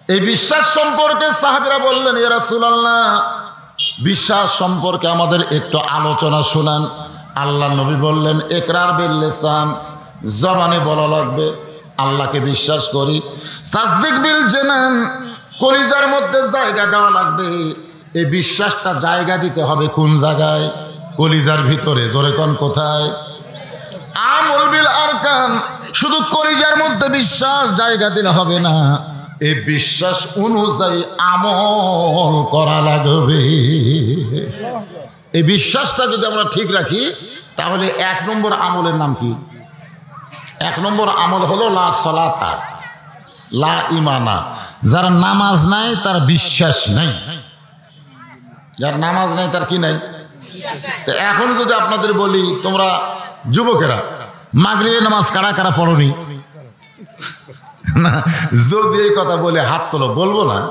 এই বিশ্বাস সম্পর্কে সাহাবীরা বললেন, ইয়া রাসূলুল্লাহ, বিশ্বাস সম্পর্কে আমাদের একটু আলোচনা শুনান। আল্লাহ নবী বললেন, ইকরার বিল লিসান, জবানে বলা লাগবে আল্লাহকে বিশ্বাস করি। তাসদিক বিল জানান, কলিজার মধ্যে জায়গা দেওয়া লাগবে। এই বিশ্বাসটা জায়গা দিতে হবে কোন জায়গায়? কলিজার ভিতরে। জোরে কোন কোথায়? আমল বিল আরকান, শুধু কলিজার মধ্যে বিশ্বাস জায়গা দিলে হবে না, এই বিশ্বাস অনুযায়ী আমল করা লাগবে। এই বিশ্বাসটা যদি আমরা ঠিক রাখি তাহলে 1 নম্বর আমলের নাম কি? 1 নম্বর আমল হলো লা সালাতা লা ইমানা। যার নামাজ নাই তার বিশ্বাস নাই। যার নামাজ নাই তার কি নাই? তো এখন যদি আপনাদের বলি, তোমরা যুবকেরা মাগরিবের নামাজ কারা কারা পড়নি? না, যদি এই কথা বলে হাত তোলো, বলবো না,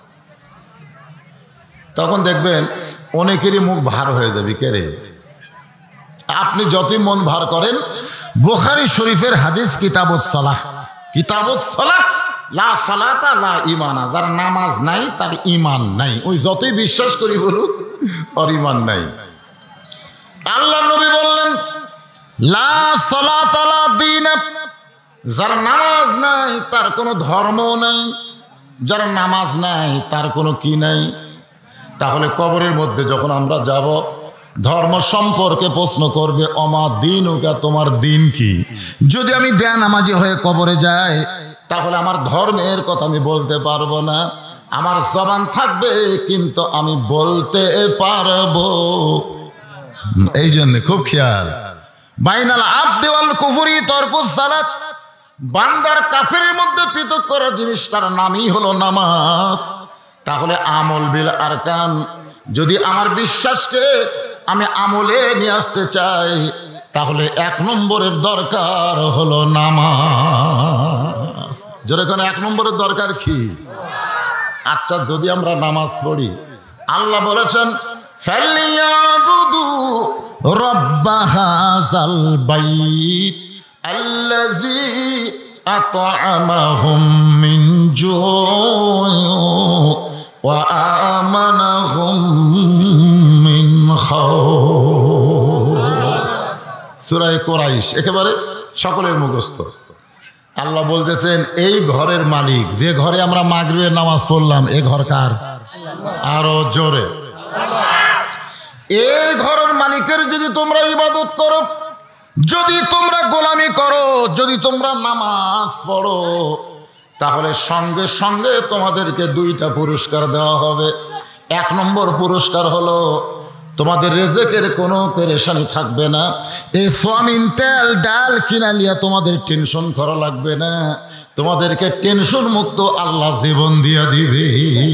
তখন দেখবেন অনেকেরই মুখ ভার হয়ে যাবে। কে রে? আপনি যতই মন ভার করেন, বুখারী শরীফের হাদিস কিতাবুস সালাহ, কিতাবুস সালাহ লা সালাতা লা ঈমানা, যার নামাজ নাই তার ঈমান নাই। ওই যতই বিশ্বাস করি বলুক, আর ঈমান নাই। আল্লাহ নবী বললেন, লা সালাতা লা দীন, যার নামাজ নাই তার কোনো ধর্ম নাই, যার নামাজ নাই তার কোনো কি নাই। তাহলে কবরের মধ্যে যখন আমরা যাব, ধর্ম সম্পর্কে প্রশ্ন করবে, অমা দীনুকা, তোমার দিন কি? যদি আমি বেনামাজি হয়ে কবরে যাই তাহলে আমার ধর্মের কথা আমি বলতে পারবো না। আমার জবান থাকবে কিন্তু আমি বলতে পারবো। এই জন্য খুব খেয়াল, বাইনাল আবদি ওয়াল কুফরি তারকুস সালাত, বান্দার কাফেরের মধ্যে পৃথক করা জিনিসটার নামই হলো নামাজ। তাহলে আমল বিল আরকান, যদি আমার বিশ্বাসকে আমি আমলে নিয়ে আসতে চাই তাহলে 1 নম্বরের দরকার হলো নামাজ। যেরকম 1 নম্বরের দরকার কি? আচ্ছা, যদি আমরা নামাজ পড়ি, আল্লাহ বলেছেন ফালিয়াবুদু রাব্ব হাযাল বাইত আল্লাযী আত'আমাহুম মিন জু' ওয়া আমানাহুম মিন খাউফ। সূরা কুরাইশ একেবারে সকলের মুখস্থ। আল্লাহ বলতেছেন, এই ঘরের মালিক, যে ঘরে আমরা মাগরিবের নামাজ পড়লাম, এ ঘর কার? আরো জোরে। এই ঘরের মালিকের যদি তোমরা ইবাদত করো, যদি তোমরা গোলামি করো, যদি তোমরা নামাজ পড়ো, তাহলে সঙ্গে সঙ্গে তোমাদেরকে 2টা পুরস্কার দেওয়া হবে। 1 নম্বর পুরস্কার হলো তোমাদের রিজিকের কোনো পেরেশানি থাকবে না। এই সোয়াবিন তেল ডাল কিনা নিয়ে তোমাদের টেনশন করা লাগবে না। তোমাদেরকে টেনশন মুক্ত আল্লাহ জীবন দিয়ে দিবে।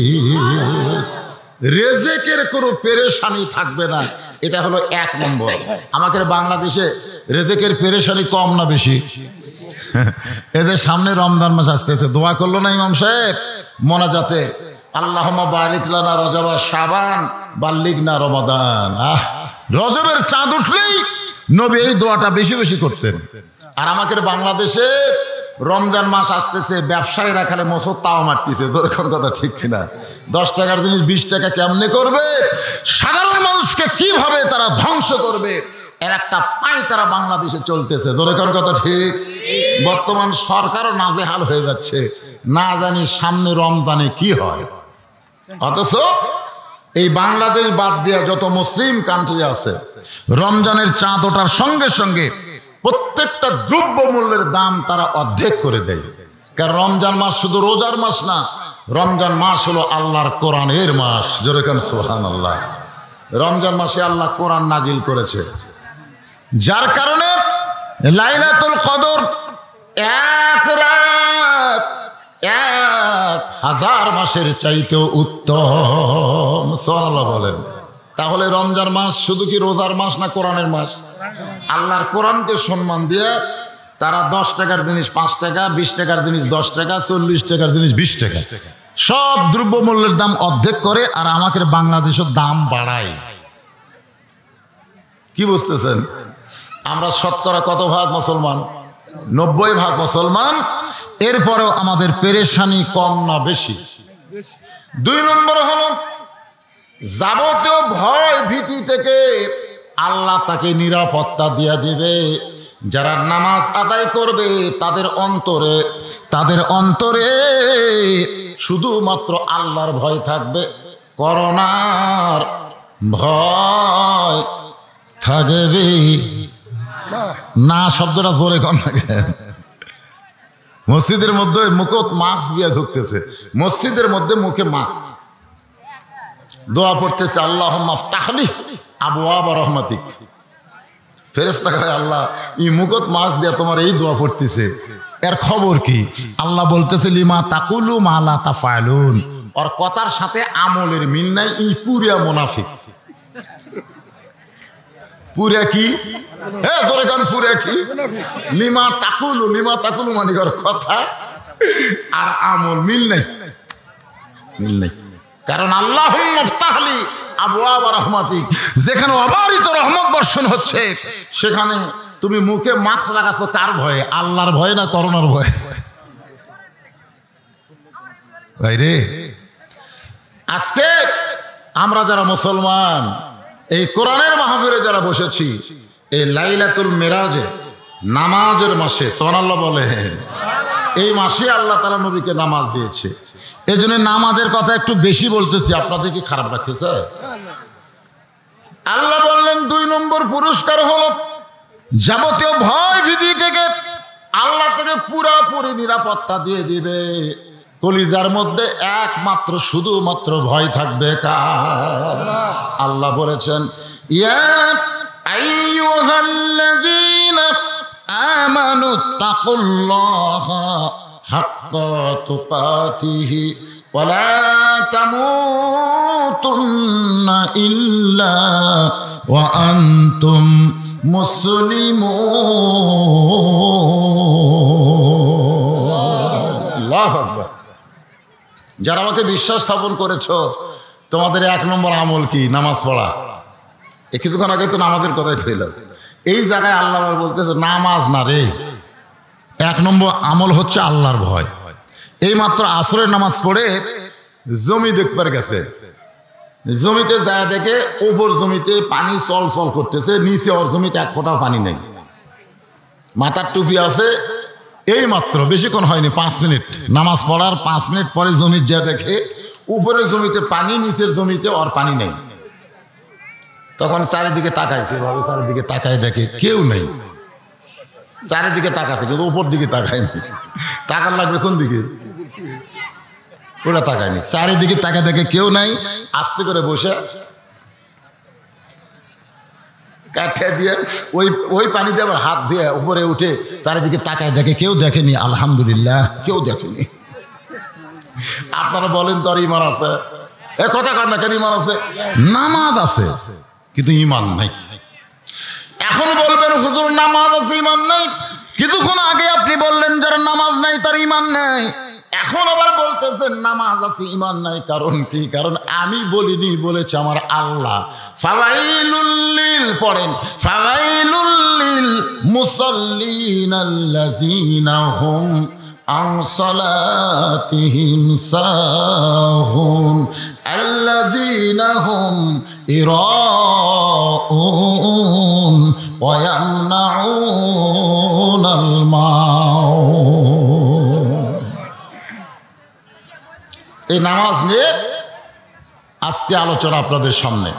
রিজিকের কোনো পেরেশানি থাকবে না। এটা হলো 1 নম্বর। আমাদের বাংলাদেশে রিজিকের পেরেশানি কম না বেশি? এদের সামনে রমজান মাস আসতেছে, দোয়া করলো না ইমাম সাহেব মোনাজাতে, আল্লাহুম্মা বারিক লানা রজব শাবান বাল্লিগনা রমাদান। রজবের চাঁদ উঠলেই নবী এই দোয়াটা বেশি বেশি করতেন। আর আমাদের বাংলাদেশে রমজান মাস আসতেছে, ব্যবসায়ীরা খালি মসুর তাও মারতেছে। দরকার কথা ঠিক কিনা? 10 টাকার জিনিস 20 টাকা কেমনে করবে, সাধারণ মানুষকে কিভাবে তারা ধ্বংস করবে, এর একটা পাই তারা বাংলাদেশে চলতেছে। দরকার কথা ঠিক। বর্তমান সরকারও নাজেহাল হয়ে যাচ্ছে, না জানি সামনে রমজানে কি হয়। অথচ এই বাংলাদেশ বাদ দিয়া যত মুসলিম কান্ট্রি আছে, রমজানের চাঁদ ওঠার সঙ্গে সঙ্গে প্রত্যেকটা দ্রব্য মূল্যের দাম তারা অর্ধেক করে দেয়। কারণ রমজান মাস শুধু রোজার মাস না, রমজান মাস হলো আল্লাহর কোরআনের মাস। জোরে কান সুবহানাল্লাহ। রমজান মাসে আল্লাহ কোরআন নাজিল করেছে, যার কারণে লাইলাতুল কদর 1 রাত 1000 মাসের চাইতেও উত্তম। সুবহানাল্লাহ বলেন। তাহলে রমজান মাস শুধু কি রোজার মাস না কোরআনের মাস? আল্লাহর কোরআনকে সম্মান দিয়ে তারা 10 টাকার জিনিস 5 টাকা, 20 টাকার জিনিস 10 টাকা, 40 টাকার জিনিস 20 টাকা, সব দ্রব্য মূল্যের দাম অর্ধেক করে, আর আমাদের বাংলাদেশের দাম বাড়ায়। কি বুঝতেছেন? আমরা শতকরা কত ভাগ মুসলমান? 90 ভাগ মুসলমান। এরপরেও আমাদের পেরেশানি কম না বেশি? দুই নম্বর হলো যাবতীয় ভয় ভীতি থেকে আল্লাহ তাকে নিরাপত্তা দিয়ে দিবে। যারা নামাজ আদায় করবে তাদের অন্তরে শুধুমাত্র আল্লাহর ভয় থাকবে, করোনার ভয় থাকবে না। শব্দটা জোরে কম লাগে। মসজিদের মধ্যে মুখে মাস্ক দিয়ে ঢুকতেছে, মসজিদের মধ্যে মুখে মাস্ক, দোয়া পড়তেছে আল্লাহুম্মা আফতাহলি আবওয়াবা রাহমাতিক। ফেরেশতা কয় আল্লাহ এই মুখত মাস্ক দিয়ে তোমার এই দোয়া পড়তেছে, এর খবর কি? আল্লাহ বলতেছে লিমা তাকুলু মা লা তাফআলুন। ওর কথার সাথে আমলের মিল নাই, ই পুরা মুনাফিক। পুরা কি? হ্যাঁ জোরে গান, পুরা কি? লিমা তাকুলু মানে ওর কথা আর আমল মিল নাই, মিল নাই। কারণ আল্লাহুম্মা আফতাহলি আবওয়াবা রাহমাতিক, যেখানে অবারিত রহমত বর্ষণ হচ্ছে সেখানে তুমি মুখে মাস্ক লাগাছো কার ভয়ে? আল্লাহর ভয়ে না করোনার ভয়ে? ভাই রে, আজকে আমরা যারা মুসলমান এই কোরআনের মাহফিলে যারা বসেছি, এই লাইলাতুল মেরাজে নামাজের মাসে, সুবহানাল্লাহ বলে, এই মাসে আল্লাহ তাআলা নবীকে নামাজ দিয়েছে। এই জন্য নামাজের কথা একটু বেশি বলতেছি, আপনাদের কি খারাপ লাগতেছে? আল্লাহ বললেন 2 নম্বর পুরস্কার হলো যাবতীয় ভয় ভীতি থেকে আল্লাহ থেকে পুরোপুরি নিরাপত্তা দিয়ে দিবে। কলিজার মধ্যে একমাত্র শুধুমাত্র ভয় থাকবে কার? আল্লাহ বলেছেন ইয়া আইয়ুহাল্লাযীনা আমানু তাকুল্লাহা হাক্কা তুকাতিহি ওয়া লা তামুতুন্না ইল্লা ওয়া আনতুম মুসলিমুন। আল্লাহু আকবার। যারা আমাকে বিশ্বাস স্থাপন করেছো, তোমাদের 1 নম্বর আমল কি? নামাজ পড়া। কিছুক্ষণ আগে তো নামাজের কথাই কইলাম। এই জায়গায় আল্লাহ বলতেছে নামাজ না রে, 1 নম্বর আমল হচ্ছে আল্লাহর ভয়। এই মাত্র আসরের নামাজ পড়ে জমি দেখবার গেছে, জমিতে যায় দেখে ওপর জমিতে পানি চল চল করতেছে, নিচে ওর জমিতে 1 ফোঁটাও পানি নেই। মাথার টুপি আছে, এই মাত্র বেশিক্ষণ হয়নি, 5 মিনিট নামাজ পড়ার 5 মিনিট পরে জমির যা দেখে উপরের জমিতে পানি, নিচের জমিতে ওর পানি নেই। তখন চারিদিকে তাকাইছে, ভাবে চারিদিকে তাকায় দেখে কেউ নেই। চারিদিকে তাকাচ্ছে কিন্তু উপর দিকে তাকায়নি। তাকার লাগবে কোন দিকে? ওরা তাকায়নি, চারিদিকে তাকা দেখে কেউ নাই। আস্তে করে বসে কাঠে দিয়ে ওই পানি দিয়ে আবার হাত দিয়ে উপরে উঠে চারিদিকে তাকায় দেখে কেউ দেখেনি। আলহামদুলিল্লাহ, কেউ দেখেনি। আপনারা বলেন তো আর ইমান আছে? এ কথা কর না কেন? ইমান আছে, নামাজ আছে কিন্তু ইমান নাই। এখন বলবেন হুজুর নামাজ আছে ইমান নাই। কিছুক্ষণ আগে আপনি বললেন যারা নামাজ নাই তার ইমান নাই, এখন আবার বলতেছেন নামাজ আছে ইমান নাই। কারণ কি? কারণ আমি বলিনি, বলেছে আমার আল্লাহ। ফাওয়াইলুল লিল পড়েন, ফাওয়াইলুল লিল মুসাল্লিনাল্লাযীনা হুম আন সালাতিহিম সাহুন আল্লাযীনা হুম ইরাউন ওয়া ইয়ামনাউনাল মাউন। এই নামাজ নিয়ে আজকে আলোচনা আপনাদের সামনে।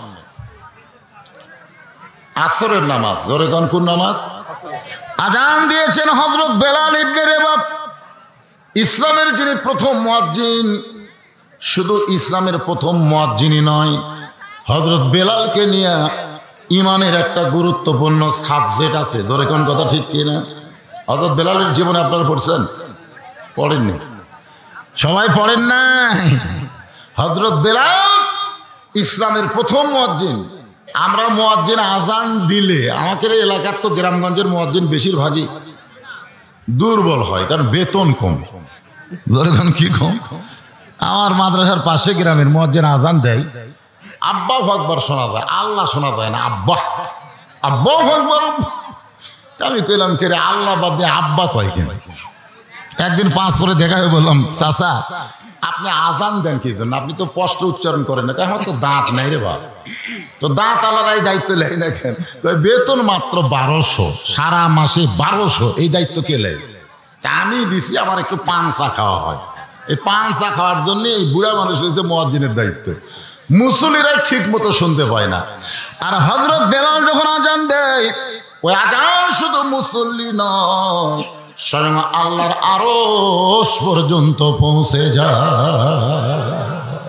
আসরের নামাজ, ধরে কোন নামাজ? আজান দিয়েছেন হযরত বেলাল ইবনে রেবাব, ইসলামের যিনি প্রথম মুয়াজ্জিন। শুধু ইসলামের প্রথম মুয়াজ্জিনই নয়, হযরত বেলালকে নিয়ে ইমানের একটা গুরুত্বপূর্ণ সাবজেক্ট আছে। ধরে কোন কথা ঠিক কিনা? হযরত বেলালের জীবনে আপনারা পড়ছেন? পড়েননি? সবাই পড়েন নাই? হযরত বেলাল ইসলামের প্রথম মুয়াজ্জিন। আমরা মুয়াজ্জিন আজান দিলে, আমাদের এলাকার তো গ্রামগঞ্জের মুয়াজ্জিন বেশিরভাগই দুর্বল হয়, কারণ বেতন কম। ধরেন কি কম? আমার মাদ্রাসার পাশে গ্রামের মুয়াজ্জিন আজান দেয়, আব্বাহু আকবার শোনা যায়, আল্লাহ শোনা যায় না। আব্বাহু আকবার। আমি কইলাম কে রে, আল্লাহ বাদ দিয়ে আব্বা কয় কেন? একদিন 5 পরে দেখা হয়ে বললাম, চাচা আপনি আপনি আজান দেন কি জন্য? আপনি তো স্পষ্ট উচ্চারণ করেন না। আমার তো দাঁত নাই রে বাবা। তো দাঁত আলারাই দায়িত্ব নেই না কেন? বেতন মাত্র 1200, সারা মাসে 1200, এই দায়িত্ব কে নেয়? আমি দিছি, আমার একটু পান চা খাওয়া হয়। এই পান চা খাওয়ার জন্য এই বুড়া মানুষ হয়েছে মুয়াজ্জিনের দায়িত্ব। মুসল্লিরা ঠিক মতো শুনতে পায় না। আর হযরত বেলাল যখন আজান দেয়, ওই আজান শুধু মুসল্লি নয়, স্বয়ং আল্লাহর আরশ পর্যন্ত পৌঁছে যায়।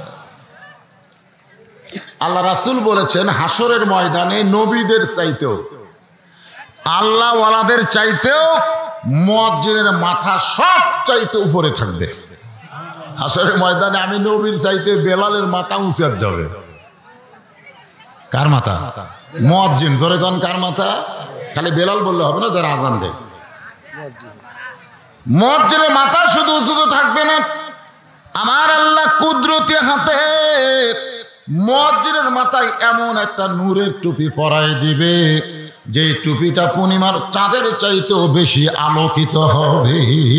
আল্লাহ রাসূল বলেছেন, হাসরের ময়দানে নবীদের চাইতেও, আল্লাহ ওয়ালাদের চাইতেও মুয়াজ্জিনের মাথা সব চাইতে উপরে থাকবে। হাসরের ময়দানে আমি নবীর চাইতে বেলালের মাথা উঁচে যাবে। কার মাথা? মুয়াজ্জিন। জোরে কোন কার মাথা? খালি বেলাল বললে হবে না, যারা আজান দেয়। মুয়াজ্জিনের মাথা শুধু উঁচু থাকবে না, আমার আল্লাহ কুদরতি হাতে মুয়াজ্জিনের মাথায় এমন একটা নূরের টুপি পরাই দিবে, যে টুপিটা পূর্ণিমার চাঁদের চাইতেও বেশি আলোকিত হবে।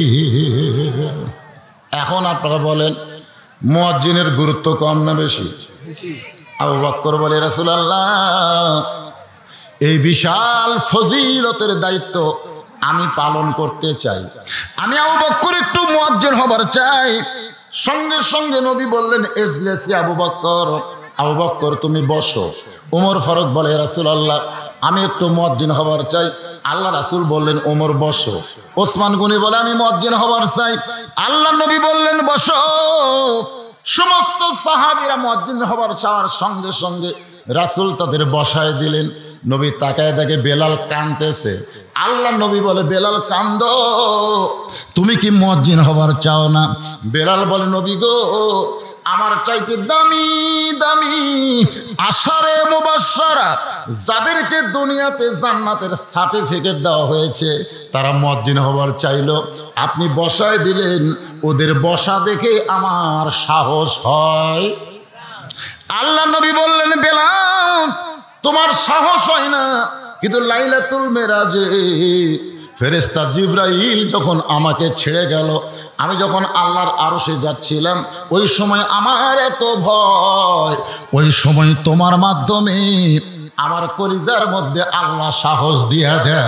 এখন আপনারা বলেন, মুয়াজ্জিনের গুরুত্ব কম না বেশি? আবু বকর বলে, রাসূলুল্লাহ, এই বিশাল ফজিলতের দায়িত্ব আমি পালন করতে চাই। আমি আবু বকর একটু মুয়াজ্জিন হবার চাই। সঙ্গে সঙ্গে নবী বললেন, ইজলিসি আবু বকর, আবু বকর তুমি বসো। ওমর ফারুক বলে, রাসূলুল্লাহ, আমি একটু মুয়াজ্জিন হবার চাই। আল্লাহ রাসূল বললেন, ওমর বসো। ওসমান গনি বলে, আমি মুয়াজ্জিন হবার চাই। আল্লাহ নবী বললেন, বসো। সমস্ত সাহাবীরা মুয়াজ্জিন হবার চাওয়ার সঙ্গে সঙ্গে রাসূল তাদের বসায় দিলেন। নবী তাকায় দেখে বেলাল কাঁদতেছে। আল্লাহ নবী বলে, বেলাল কান্দো, তুমি কি মুয়াজ্জিন হবার চাও না? বেলাল বলে, নবী গো, আমার চাইতে দামি দামি আশারে মুবাশশারা যাদেরকে দুনিয়াতে জান্নাতের সার্টিফিকেট দেওয়া হয়েছে, তারা মুয়াজ্জিন হবার চাইলো, আপনি বসায় দিলেন। ওদের বসা দেখে আমার সাহস হয়। আল্লাহ নবী বললেন, বেলাল, তোমার সাহস হয় না, কিন্তু লাইলাতুল মেরাজে ফেরেশতা জিবরাইল যখন আমাকে ছেড়ে গেল, আমি যখন আল্লাহর আরশে যাচ্ছিলাম, ওই সময় আমার এত ভয়, ওই সময় তোমার মাধ্যমে আমার কলিজার মধ্যে আল্লাহ সাহস দিয়া দেয়।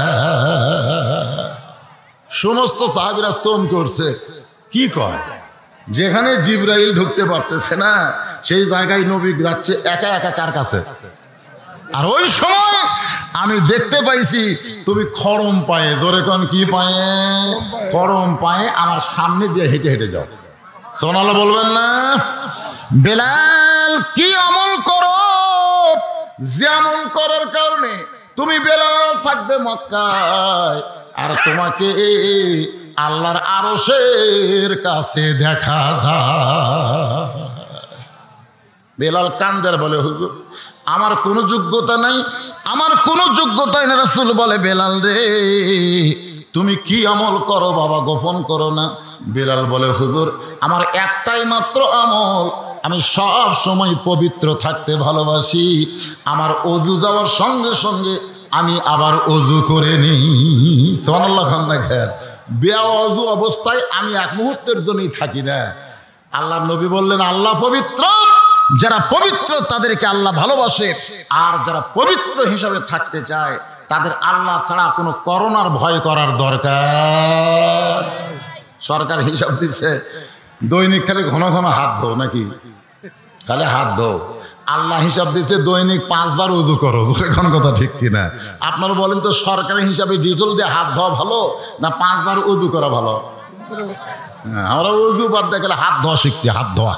সমস্ত সাহাবীরা শ্রম করছে। কি কয়? যেখানে জিবরাইল ঢুকতে পারতেছে না, সেই জায়গায় নবী যাচ্ছে একা একা। কার কাছে? আর ওই সময় আমি দেখতে পাইছি তুমি খড়ম পায়ে, ধরে কোন কি পায়ে? খড়ম পায়ে আমার সামনে দিয়ে হেঁটে হেঁটে যাও। সোনালো বলবেন না? বেলাল, কি আমল করো, যে আমল করার কারণে তুমি বেলাল থাকবে মক্কায়, আর তোমাকে আল্লাহর আরশের কাছে দেখা যায়। বেলাল কান্দার বলে, হুজুর, আমার কোনো যোগ্যতা নাই, আমার কোনো যোগ্যতাই না। রাসূল বলে, বেলাল রে, তুমি কি আমল করো বাবা, গোপন করো না। বেলাল বলে, হুজুর, আমার একটাই মাত্র আমল, আমি সব সময় পবিত্র থাকতে ভালোবাসি। আমার ওযু যাওয়ার সঙ্গে সঙ্গে আমি আবার ওযু করে নিই। সুবহানাল্লাহ। দেখেন, বেওযু অবস্থায় আমি এক মুহূর্তের জন্যই থাকি না। আল্লাহর নবী বললেন, আল্লাহ পবিত্র, যারা পবিত্র তাদেরকে আল্লাহ ভালোবাসে, আর যারা পবিত্র হিসাবে থাকতে চায় তাদের আল্লাহ ছাড়া কোনো করোনার ভয় করার দরকার। সরকার হিসাব দিচ্ছে দৈনিক খালি ঘন ঘন হাত ধো, নাকি খালি হাত ধো। আল্লাহ হিসাব দিচ্ছে দৈনিক 5 বার ওযু করো। এখন কথা ঠিক কিনা? আপনারা বলেন তো, সরকারি হিসাবে ডিটল দিয়ে হাত ধোয়া ভালো না 5 বার ওযু করা ভালো? আমরা ওযু বাদ দিয়ে গেলে হাত ধোয়া শিখছি, হাত ধোয়া।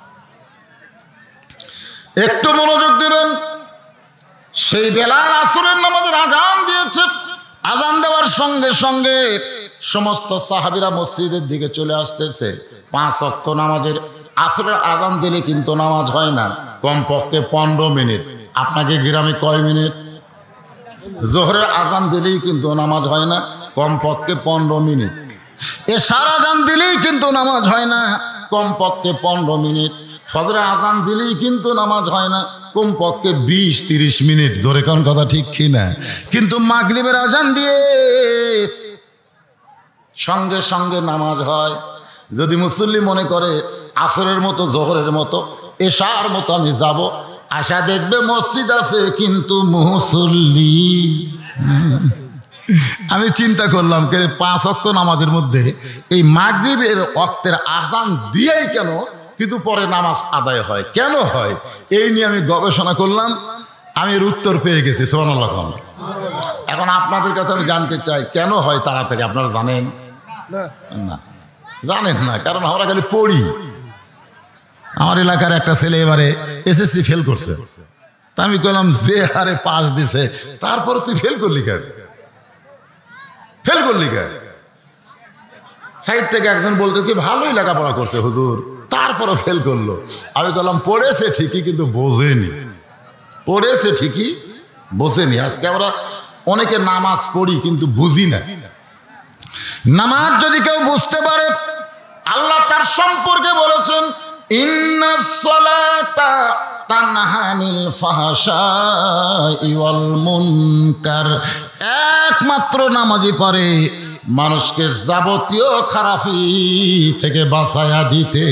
একটু মনোযোগ দিবেন। সেই বেলাল আসরের নামাজের আজান দিয়েছে। আজান দেওয়ার সঙ্গে সঙ্গে সমস্ত সাহাবীরা মসজিদের দিকে চলে আসতেছে। 5 ওয়াক্ত নামাজের আসরের আজান দিলে কিন্তু নামাজ হয় না, কমপক্ষে 15 মিনিট। আপনাকে গ্রামে কয় মিনিট? জোহরের আজান দিলেই কিন্তু নামাজ হয় না, কমপক্ষে 15 মিনিট। এশার আজান দিলেই কিন্তু নামাজ হয় না, কমপক্ষে 15 মিনিট। ফজরের আজান দিলেই কিন্তু নামাজ হয় না, কমপক্ষে 20-30 মিনিট। ধরে কোন কথা ঠিক কিনা? কিন্তু মাগরিবের আজান দিয়ে সঙ্গে সঙ্গে নামাজ হয়। যদি মুসল্লি মনে করে আসরের মতো, জোহরের মতো, এশার মতো আমি যাব, আশা দেখবে মসজিদ আছে কিন্তু মুসল্লি। আমি চিন্তা করলাম কে 5 ওয়াক্ত নামাজের মধ্যে এই মাগরিবের ওয়াক্তের আযান দিয়েই কেন কিন্তু পরে নামাজ আদায় হয়, কেন হয়? এই নিয়ে আমি গবেষণা করলাম, আমি এর উত্তর পেয়ে গেছি। সুবহানাল্লাহ। এখন আপনাদের কাছে আমি জানতে চাই কেন হয় তাড়াতাড়ি, আপনারা জানেন না? জানেন না, কারণ আমরা খালি পড়ি। আমার এলাকার একটা ছেলে এবারে এসএসসি ফেল করছে, তা আমি কইলাম যে হারে পাস দিছে তারপরে তুই ফেল করলি কেন? ফেল করলি কেন? সাইড থেকে একজন বলতেছে ভালোই লেখাপড়া করছে হুজুর, তারপরে ফেল করলো। আমি বললাম পড়েছে ঠিকই কিন্তু বোঝেনি, পড়েছে ঠিকই বোঝেনি। আজকে আমরা অনেকে নামাজ পড়ি কিন্তু বুঝি না। নামাজ যদি কেউ বুঝতে পারে, আল্লাহ তার সম্পর্কে বলেছেন ইন্নাস সালাতা তানহা আনিল ফাহশাই ওয়াল মুনকার, একমাত্র নামাজি পারে মানুষকে যাবতীয় খারাপি থেকে বাঁচায়া দিতে।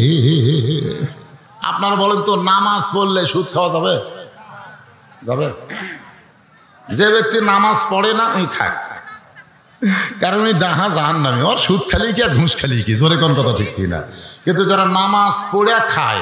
আপনারা বলেন তো, নামাজ পড়লে সুদ খাওয়া যাবে? যাবে? যে ব্যক্তি নামাজ পড়ে না ওই খায়, কারণ ওই ডাহা জাহান্নামী, ওর সুদ খালি কি আর ঘুষ খালি কি, জোরে কোন কথা ঠিক কিনা? কিন্তু যারা নামাজ পড়ে খায়,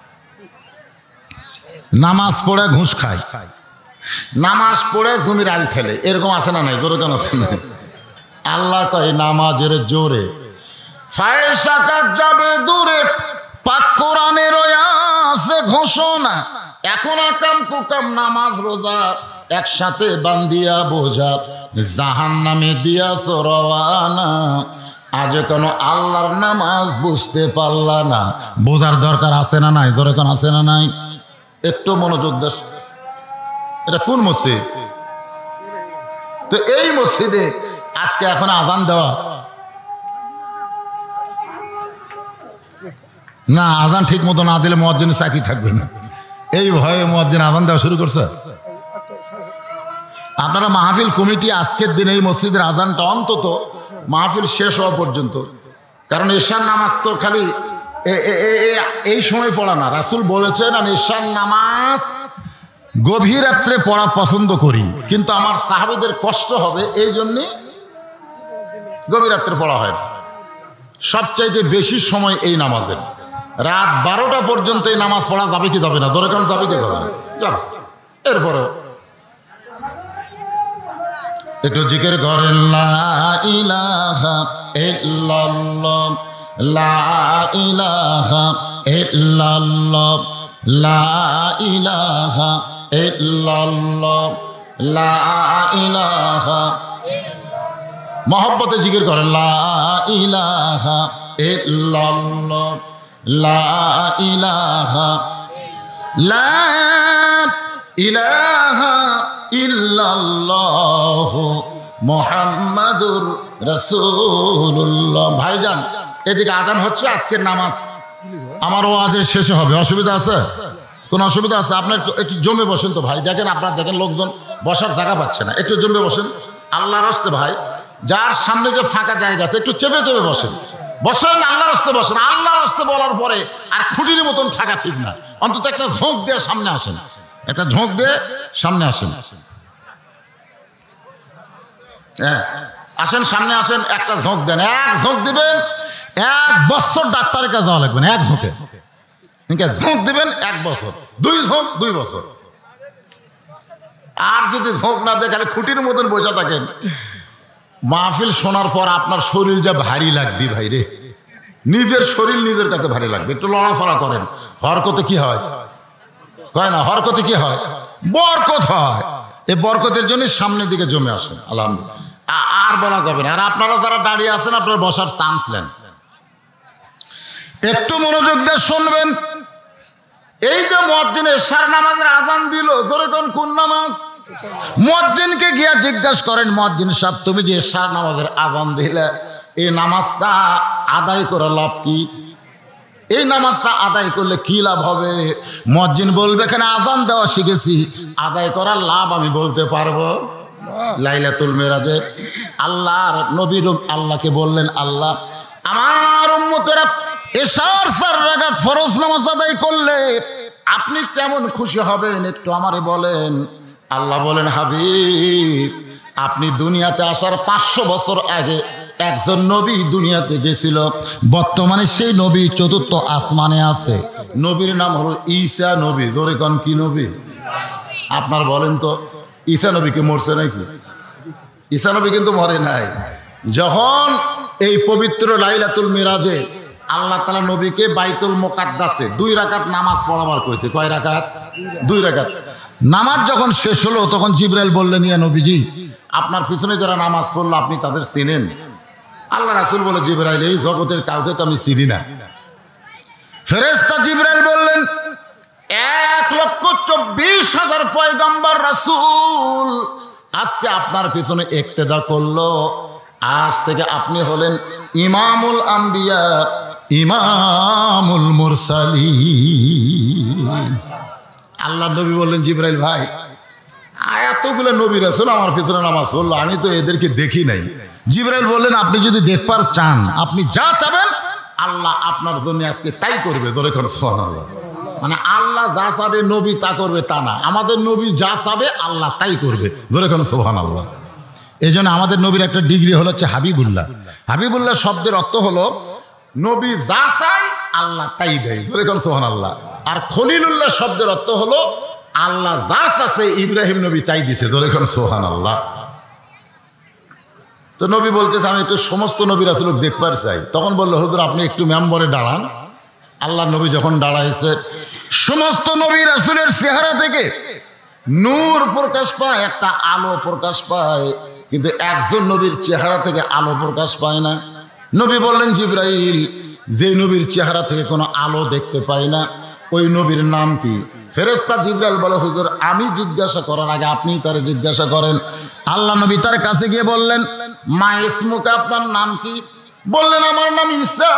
নামাজ পড়ে ঘুষ খায়, নামাজ পড়ে জমির আল ঠেলে, এরকম আছে না নাই? জোরে কেন আছে না? আল্লাহ কয় নামাজের জোরে ফায়সা কাজ যাবে দূরে, পাক কোরআনের আছে ঘোষণা, এখন আকাম কুকাম নামাজ রোজা একসাথে বান্দিয়া বোঝা, জাহান্নামে দিয়াছ রওয়ানা, আজ কেন আল্লাহর নামাজ বুঝতে পারলা না? বোঝার দরকার আছে না নাই? জোরে কেন আছে না নাই? একটু মনোযোগ দেশ। এটা কোন মসজিদ? তো এই মসজিদে আজকে এখন আজান দেওয়া না, আজান ঠিক মতো না দিলে মুয়াজ্জিনের চাকরি থাকবে না, এই ভয়ে মুয়াজ্জিন আজান দেওয়া শুরু করছে। আপনারা মাহফিল কমিটি আজকের দিনে এই মসজিদের আজানটা অন্তত মাহফিল শেষ হওয়া পর্যন্ত, কারণ ঈশার নামাজ তো খালি এই সময় পড়া না। রাসূল বলেছেন আমি ঈশার নামাজ গভীর রাত্রে পড়া পছন্দ করি, কিন্তু আমার সাহাবীদের কষ্ট হবে, এই জন্যে গভীর রাত্রে পড়া হয় না। সবচাইতে বেশি সময় এই নামাজের রাত 12টা পর্যন্ত এই নামাজ পড়া যাবে কি যাবে না? ধরে কেন যাবে কি যাবে না? যাবে। এরপরে একটু জিকির করেন লা ইলাহা ইল্লাল্লাহ, লা ইলাহা ইল্লাল্লাহ, লা ইলাহা ইল্লাল্লাহ, লা ইলাহা। মহব্বতে জিকির করেন লা ইলাহা ইল্লাল্লাহ, লা ইলাহা, লা ইলাহা ইল্লাল্লাহ মুহাম্মাদুর রাসূলুল্লাহ। ভাইজান এদিকে আজান হচ্ছে, আজকের নামাজ আমার ওয়াজের শেষে হবে, অসুবিধা আছে? কোন অসুবিধা আছে? আপনার একটু জমে বসেন তো ভাই, দেখেন আপনার দেখেন লোকজন বসার জায়গা পাচ্ছে না, একটু জমে বসেন আল্লাহর রাস্তে ভাই। যার সামনে যে ফাঁকা জায়গা আছে একটু চেপে চেপে বসেন, বসেন আল্লাহর রাস্তে বসেন। আল্লাহর রাস্তে বলার পরে আর খুঁটির মতন থাকা ঠিক না, অন্তত একটা ঝোঁক দিয়ে সামনে আসেন, একটা ঝোঁক দিয়ে সামনে আসেন। হ্যাঁ আসেন, সামনে আসেন, একটা ঝোঁক দেন। এক ঝোঁক দিবেন, 1 বছর ডাক্তারের কাছে যাওয়া লাগবে না, এক ঝোঁকে ঝোঁক দিবেন 1 বছর, 2 ঝোঁক 2 বছর। আর যদি ঝোঁক না দিয়ে খালি খুঁটির মতন বসে থাকেন, মাহফিল শোনার পর আপনার শরীর যা ভারী লাগবে ভাই রে, নিজের শরীর নিজের কাছে ভারী লাগবে। একটু লড়াচড়া করেন, হরকতে কি হয় কয় না, হরকতে কি হয়? বরকত হয়। এই বরকতের জন্য সামনের দিকে জমে আসেন। আলহামদুলিল্লাহ, আর বলা যাবে না। আর আপনারা যারা দাঁড়িয়ে আছেন আপনারা বসার চান্স নেন, একটু মনোযোগ দিয়ে শুনবেন। এই যে মুয়াজ্জিন এশার নামাজের আযান দিল, ধরে কোন নামাজ? মুয়াজ্জিনকে গিয়া জিজ্ঞাসা করেন, মুয়াজ্জিন সাহেব তুমি যে এশার নামাজের আযান দিলে, এই নামাজটা আদায় করে লাভ কি? এই নামাজটা আদায় করলে কি লাভ হবে? মুয়াজ্জিন বলবে এখানে আযান দেওয়া শিখেছি, আদায় করার লাভ আমি বলতে পারবো। লাইলাতুল মিরাজে আল্লাহর নবী আল্লাহকে বললেন, আল্লাহ আমার উম্মতেরা এশার 4 রাকাত ফরজ নামাজ আদায় করলে আপনি কেমন খুশি হবেন একটু আমারে বলেন। আল্লাহ বলেন, হাবিব আপনি দুনিয়াতে আসার 500 বছর আগে একজন নবী দুনিয়াতে গেছিল, বর্তমানে সেই নবী 4র্থ আসমানে আছে। নবীর নাম হলো ঈসা নবী। জোরে কোন কি নবী? আপনার বলেন তো, ঈসা নবী কি মরছে নাকি? ঈসা নবী কিন্তু মরে নাই। যখন এই পবিত্র লাইলাতুল মিরাজে আল্লাহ তাআলা নবীকে বাইতুল মুকাদ্দাসে 2 রাকাত নামাজ পড়াবার কইছে। কয় রাকাত? 2 রাকাত। নামাজ যখন শেষ হলো তখন জিবরাইল বললেন, ইয়া নবীজি আপনার পিছনে যারা নামাজ পড়লো আপনি তাদের চিনেন? আল্লাহ রাসূল বলে, জিবরাইল এই জগতের কাউকে তো আমি চিনি না। ফেরেশতা জিবরাইল বললেন, 1,24,000 পয়গম্বর রাসূল আজকে আপনার পিছনে ইক্তেদা করলো। আজ থেকে আপনি হলেন ইমামুল আম্বিয়া, ইমামুল মুরসালিন। আল্লাহ নবী বললেন, জিবরাইল ভাই এতগুলো নবী রাসূল আমার পিছনে নামাজ পড়লো, আমি তো এদেরকে দেখি নাই। জিবরাইল বললেন, আপনি যদি দেখবার চান আপনি যা চাবেন আল্লাহ আপনার জন্য আজকে তাই করবে। ধরে করে সুবহানাল্লাহ। মানে আল্লাহ যা চাবে নবী তা করবে তা না, আমাদের নবী যা চাবে আল্লাহ তাই করবে। ধরে করে সুবহানাল্লাহ। এই জন্য আমাদের নবীর একটা ডিগ্রি হলো হচ্ছে হাবিবুল্লাহ। হাবিবুল্লাহ শব্দের অর্থ হলো নবী যা চায় আল্লাহ তাই দেয়। ধরে করে সুবহানাল্লাহ। আর খলিলুল্লাহ শব্দের অর্থ হলো আল্লাহ যা চাচ্ছে ইব্রাহিম নবী তাই দিছে। ধরে করে সুবহানাল্লাহ। তো নবী বলতেছে, আমি একটু সমস্ত নবী রাসূল দেখবার চাই। তখন বললো, হুজুর আপনি একটু মেম্বরে দাঁড়ান। আল্লাহ নবী যখন দাঁড়াইছে সমস্ত নবী রাসূলের চেহারা থেকে নূর প্রকাশ পায়, একটা আলো প্রকাশ পায়, কিন্তু একজন নবীর চেহারা থেকে আলো প্রকাশ পায় না। নবী বললেন, জিবরাইল যে নবীর চেহারা থেকে কোনো আলো দেখতে পাই না ওই নবীর নাম কি? ফেরেশতা জিবরাইল বলে, হুজুর আমি জিজ্ঞাসা করার আগে আপনি তারে জিজ্ঞাসা করেন। আল্লাহ নবী তার কাছে গিয়ে বললেন, মা ইসমুকা আপনার নাম কি? বললেন, আমার নাম ঈসা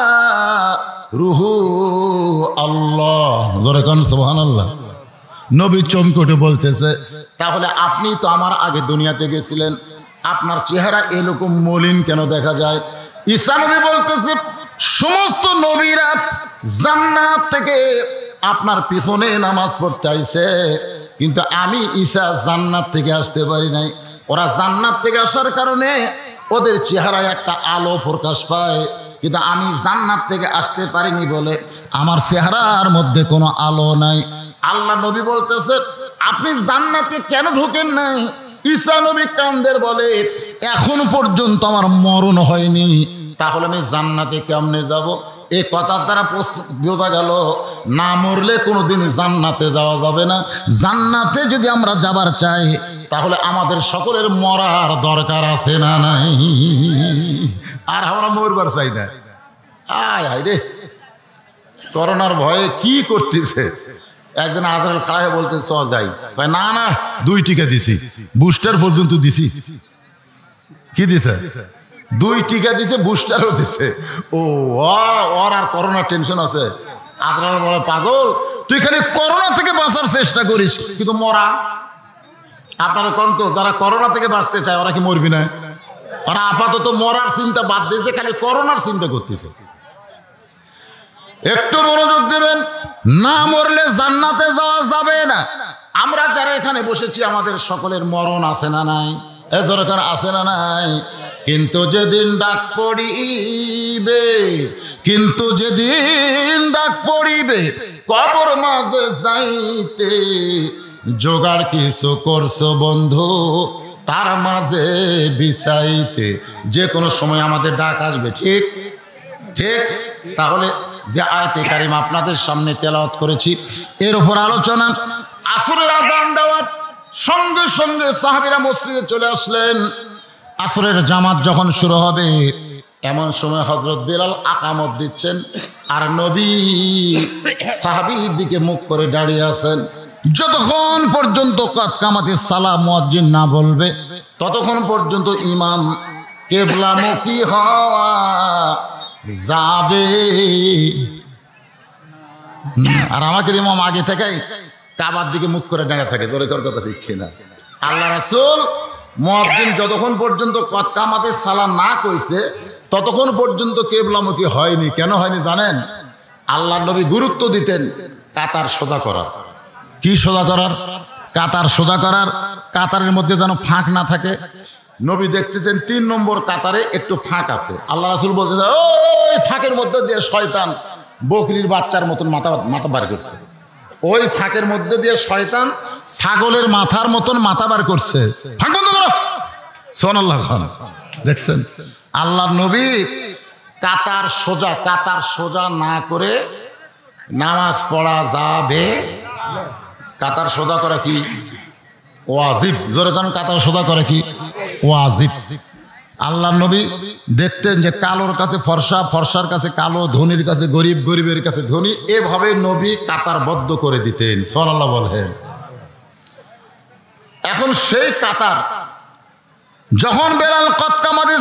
রুহু আল্লাহ। জোরে কোন সুবহানাল্লাহ। নবী চমকে বলতেছে, তাহলে আপনি তো আমার আগে দুনিয়াতে গেছিলেন, আপনার চেহারা এরকম মলিন কেন দেখা যায়? ঈসা নবী বলতেছে, সমস্ত নবীরা জান্নাত থেকে আপনার পিছনে নামাজ পড়তে আইছে, কিন্তু আমি ঈসা জান্নাত থেকে আসতে পারি নাই। ওরা জান্নাত থেকে আসার কারণে ওদের চেহারায় একটা আলো প্রকাশ পায়, কিন্তু আমি জান্নাত থেকে আসতে পারিনি বলে আমার চেহারার মধ্যে কোনো আলো নাই। আল্লাহ নবী বলতেছে, আপনি জান্নাতে কেন ঢোকেন নাই? ঈসা নবী কান্দের বলে, এখন পর্যন্ত আমার মরণ হয়নি, তাহলে আমি জান্নাতে কেমনে যাব? এই কথার দ্বারা বোঝা গেল না মরলে কোনোদিন জান্নাতে যাওয়া যাবে না। জান্নাতে যদি আমরা যাবার চাই তাহলে আমাদের সকলের মরার দরকার আছে না নাই? আর আমরা মরবার চাই না। আয় হায় রে, করোনার ভয়ে কি করতেছে। একদিন আজরাইল খাড়ায় বলতে চ যাই, না না 2 টিকা দিছি, বুস্টার পর্যন্ত দিছি। কি দিছে? 2 টিকা দিছে, বুস্টারও দিছে। ও ওর আর করোনার টেনশন আছে। আজরাইল বলে, পাগল তুই খালি করোনা থেকে বাঁচার চেষ্টা করিস, কিন্তু মরা। আপনারা কোন তো যারা করোনা থেকে বাঁচতে চায় ওরা কি মরবি না? ওরা আপাতত মরার চিন্তা বাদ দিয়েছে, খালি করোনার চিন্তা করতেছে। একটু মনোযোগ দেবেন, না মরলে জান্নাতে যাওয়া যাবে না। আমরা যারা এখানে বসেছি আমাদের সকলের মরণ আছে না নাই? এজরকার আছে না নাই? কিন্তু যেদিন ডাক পড়িবে, কিন্তু যেদিন ডাক পড়িবে কবর মাঝে যাইতে, জোগাড় কিছু করছো বন্ধু তার মাঝে বিছাইতে। যে কোনো সময় আমাদের ডাক আসবে, ঠিক ঠিক। তাহলে যে আয়াতে কারিমা আপনাদের সামনে তেলাওয়াত করেছি এর উপর আলোচনা। আসরের আযান দেওয়ার সঙ্গে সঙ্গে সাহাবীরা মসজিদে চলে আসলেন। আসরের জামাত যখন শুরু হবে এমন সময় হযরত বেলাল আকামত দিচ্ছেন, আর নবী সাহাবীর দিকে মুখ করে দাঁড়িয়ে আছেন। যতক্ষণ পর্যন্ত কামাতিস সালাহ মুয়াজ্জিন না বলবে ততক্ষণ পর্যন্ত ইমাম কিবলামুখী হওয়া যাবে। আর আমাকে ইমাম আগে থেকেই কাবার দিকে মুখ করে দাঁড়িয়ে থাকে। তোর কথা ঠিক না? আল্লাহ রাসূল মুয়াজ্জিন যতক্ষণ পর্যন্ত কামাতিস সালাহ না কইছে ততক্ষণ পর্যন্ত কেবলামুখী হয়নি। কেন হয়নি জানেন? আল্লাহর নবী গুরুত্ব দিতেন কাতার সোজা করার। কি সোজা করার? কাতার সোজা করার। কাতারের মধ্যে যেন ফাঁক না থাকে। নবী দেখতেছেন 3 নম্বর কাতারে একটু ফাঁক আছে। আল্লাহ রাসূল বলতেছেন, ওই ফাঁকের মধ্যে দিয়ে শয়তান বকরির বাচ্চার মতন মাথা বার করছে। ওই ফাঁকের মধ্যে দিয়ে শয়তান ছাগলের মাথার মতন মাথা বার করছে। ফাঁক বন্ধ করো। সুবহানাল্লাহ। দেখছেন আল্লাহর নবী কাতার সোজা না করে নামাজ পড়া যাবে? কাতার সোজা করা কি ওয়াজিব? জোরে কারণ কাতার সোজা করে কি ওয়াজিব। আল্লাহর নবী দেখতেন যে কালোর কাছে ফর্সা, ফর্সার কাছে কালো, ধনীর কাছে গরিব, গরিবের কাছে ধনী, এভাবে নবী কাতারবদ্ধ করে দিতেন। সুবহানাল্লাহ বলেন। এখন সেই কাতার যখন বেলাল কতকামাদিস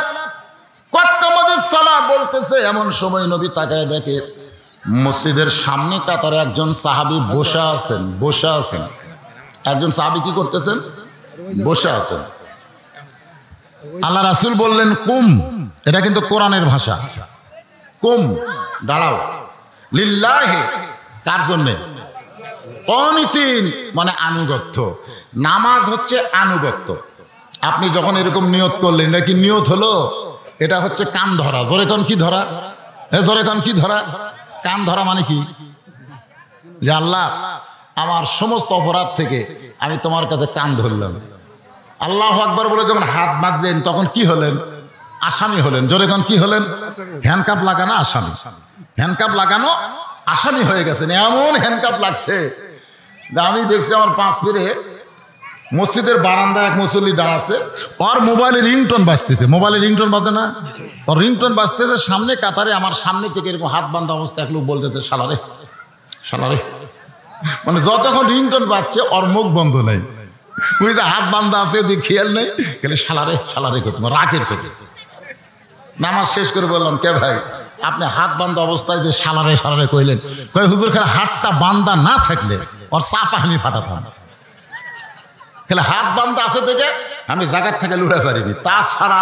সালাহ বলতেছে, এমন সময় নবী তাকায় দেখে মসজিদের সামনে কাতারে একজন সাহাবী বসে আছেন। একজন সাহাবী কি করতেছেন? বসে আছেন। আল্লাহ রাসূল বললেন কুম। এটা কিন্তু কোরআনের ভাষা। কুম, দাঁড়াও। লিল্লাহি, কার জন্যে? অনিতিন মানে আনুগত্য। নামাজ হচ্ছে আনুগত্য। আপনি যখন এরকম নিয়ত করলেন, এটা কি নিয়ত হলো? এটা হচ্ছে কান ধরা। জোরে কান কি ধরা? জোরে কান কি ধরা? কান ধরা মানে কি? যে আল্লাহ, আমার সমস্ত অপরাধ থেকে আমি তোমার কাছে কান ধরলাম। আল্লাহু আকবার বলে যখন হাত বাঁধলেন তখন কি হলেন? আসামি হলেন। জোরে কান কি হলেন? হ্যান্ডকাপ লাগানো আসামি। হ্যান্ডকাপ লাগানো আসামি হয়ে গেছেন। এমন হ্যান্ডকাপ লাগছে যে আমি দেখছি আমার 5 ফিরে মসজিদের বারান্দায় এক মুসল্লি দাঁড়াচ্ছে, ওর মোবাইলে রিংটোন বাজতেছে। মোবাইলে রিংটোন বাজে না? ওর রিংটোন বাজতেছে সামনে কাতারে। আমার সামনে থেকে এরকম হাত বান্ধা অবস্থা এক লোক বলতেছে, শালারে শালারে। মানে যতক্ষণ রিংটোন বাজছে ওর মুখ বন্ধ নাই, ওই যে হাত বান্ধা আছে ওদিকে খেয়াল নেই, গেলে শালারে শালারে করতে রাগের চোখে। নামাজ শেষ করে বললাম, কে ভাই আপনি হাত বান্ধা অবস্থায় যে শালারে শালারে কইলেন? কই হুজুর, খেলে হাতটা বান্ধা না থাকলে ওর চাপা আমি ফাটাতাম। খেলে হাত বান্ধা আছে দেখে আমি জায়গার থেকে লুড়ে পারিনি। তাছাড়া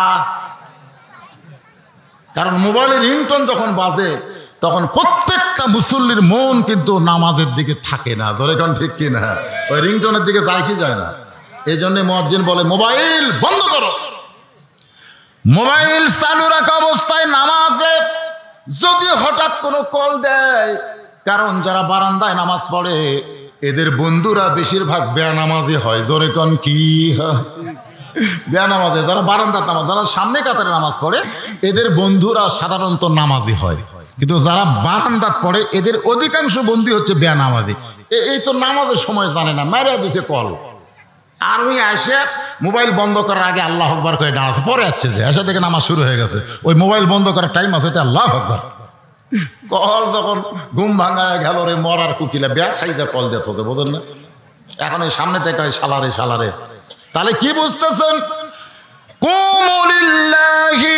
কারণ মোবাইলের রিংটোন যখন বাজে তখন প্রত্যেকটা মুসল্লির মন কিন্তু নামাজের দিকে থাকে না। ধরে কারণ ঠিক কি না? ওই রিংটোনের দিকে যায় কি যায় না? এই জন্য মুয়াজ্জিন বলে মোবাইল বন্ধ করো। মোবাইল চালু রাখা অবস্থায় নামাজে যদি হঠাৎ কোনো কল দেয়, কারণ যারা বারান্দায় নামাজ পড়ে এদের বন্ধুরা বেশিরভাগ বেনামাজি হয়। জোরে কন কি হয়? বেনামাজি। যারা বারান্দার নামাজ, যারা সামনে কাতারে নামাজ পড়ে এদের বন্ধুরা সাধারণত নামাজি হয়, কিন্তু যারা বারান্দাত পড়ে এদের অধিকাংশ বন্ধু হচ্ছে বেনামাজি। এই তো নামাজের সময় জানে না, মারিয়া দিছে কল। আর ওই এসে মোবাইল বন্ধ করার আগে আল্লাহ আকবার করে দাঁড়াচ্ছে, পরে আসছে যে এসে থেকে নামাজ শুরু হয়ে গেছে। ওই মোবাইল বন্ধ করার টাইম আছে, আল্লাহ আকবার। কল যখন ঘুম ভাঙায় গেল রে মরার কুকিলা ব্যাগ সাইজে কল দিয়ে তোকে, বোঝেন না? এখন এই সামনে থেকে শালারে শালারে। তাহলে কি বুঝতেছেন? কুমু লিল্লাহি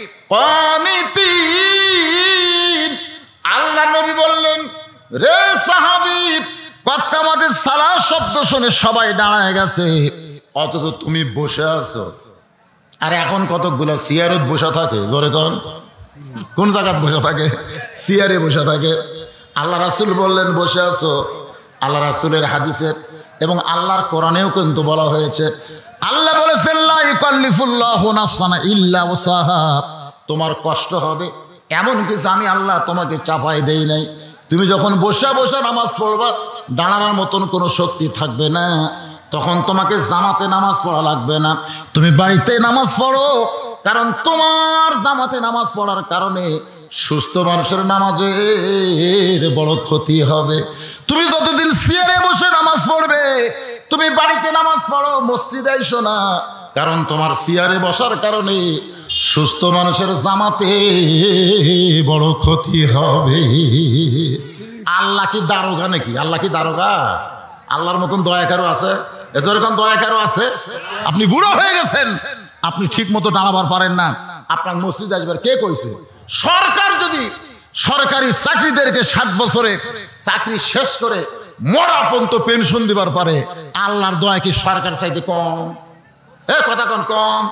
কানিতিন। আল্লাহ নবী বললেন, রে সাহাবী, কতকামাদের সালাহ শব্দ শুনে সবাই দাঁড়ায় গেছে, অথচ তুমি বসে আছো। আর এখন কতকগুলো চেয়ারত বসে থাকে। জোরে কন, কোন জায়গায় বসে থাকে? চেয়ারে বসে থাকে। আল্লাহ রাসূল বললেন বসে আছো। আল্লাহ রাসূলের হাদিসে এবং আল্লাহর কোরআনেও কিন্তু বলা হয়েছে, আল্লাহ বলেছেন লা ইউকাল্লিফুল্লাহু নাফসান ইল্লা উসাহা। তোমার কষ্ট হবে এমন কিছু আমি আল্লাহ তোমাকে চাপাই দেই নাই। তুমি যখন বসে বসে নামাজ পড়বা, দাঁড়ানোর মতন কোনো শক্তি থাকবে না, তখন তোমাকে জামাতে নামাজ পড়া লাগবে না। তুমি বাড়িতে নামাজ পড়ো, কারণ তোমার জামাতে নামাজ পড়ার কারণে সুস্থ মানুষের নামাজের বড় ক্ষতি হবে। তুমি যতদিন চেয়ারে বসে নামাজ পড়বে, তুমি বাড়িতে নামাজ পড়ো, মসজিদে আইসো না, কারণ তোমার চেয়ারে বসার কারণে সুস্থ মানুষের জামাতে বড় ক্ষতি হবে। আল্লাহ কি দারোগা নাকি? আল্লাহ কি দারোগা? আল্লাহর মতন দয়া কারো আছে? এরকম দয়া কারো আছে? আপনি বুড়ো হয়ে গেছেন, আপনি ঠিক মতো দাঁড়াবার পারেন না, আপনার মসজিদ আসবার কে কইছে? সরকার যদি সরকারি চাকরিদেরকে 60 বছরে চাকরি শেষ করে মরা পর্যন্ত পেনশন দিবার পারে, আল্লাহর দয়া কি সরকার চাইতে কম? কথা কম?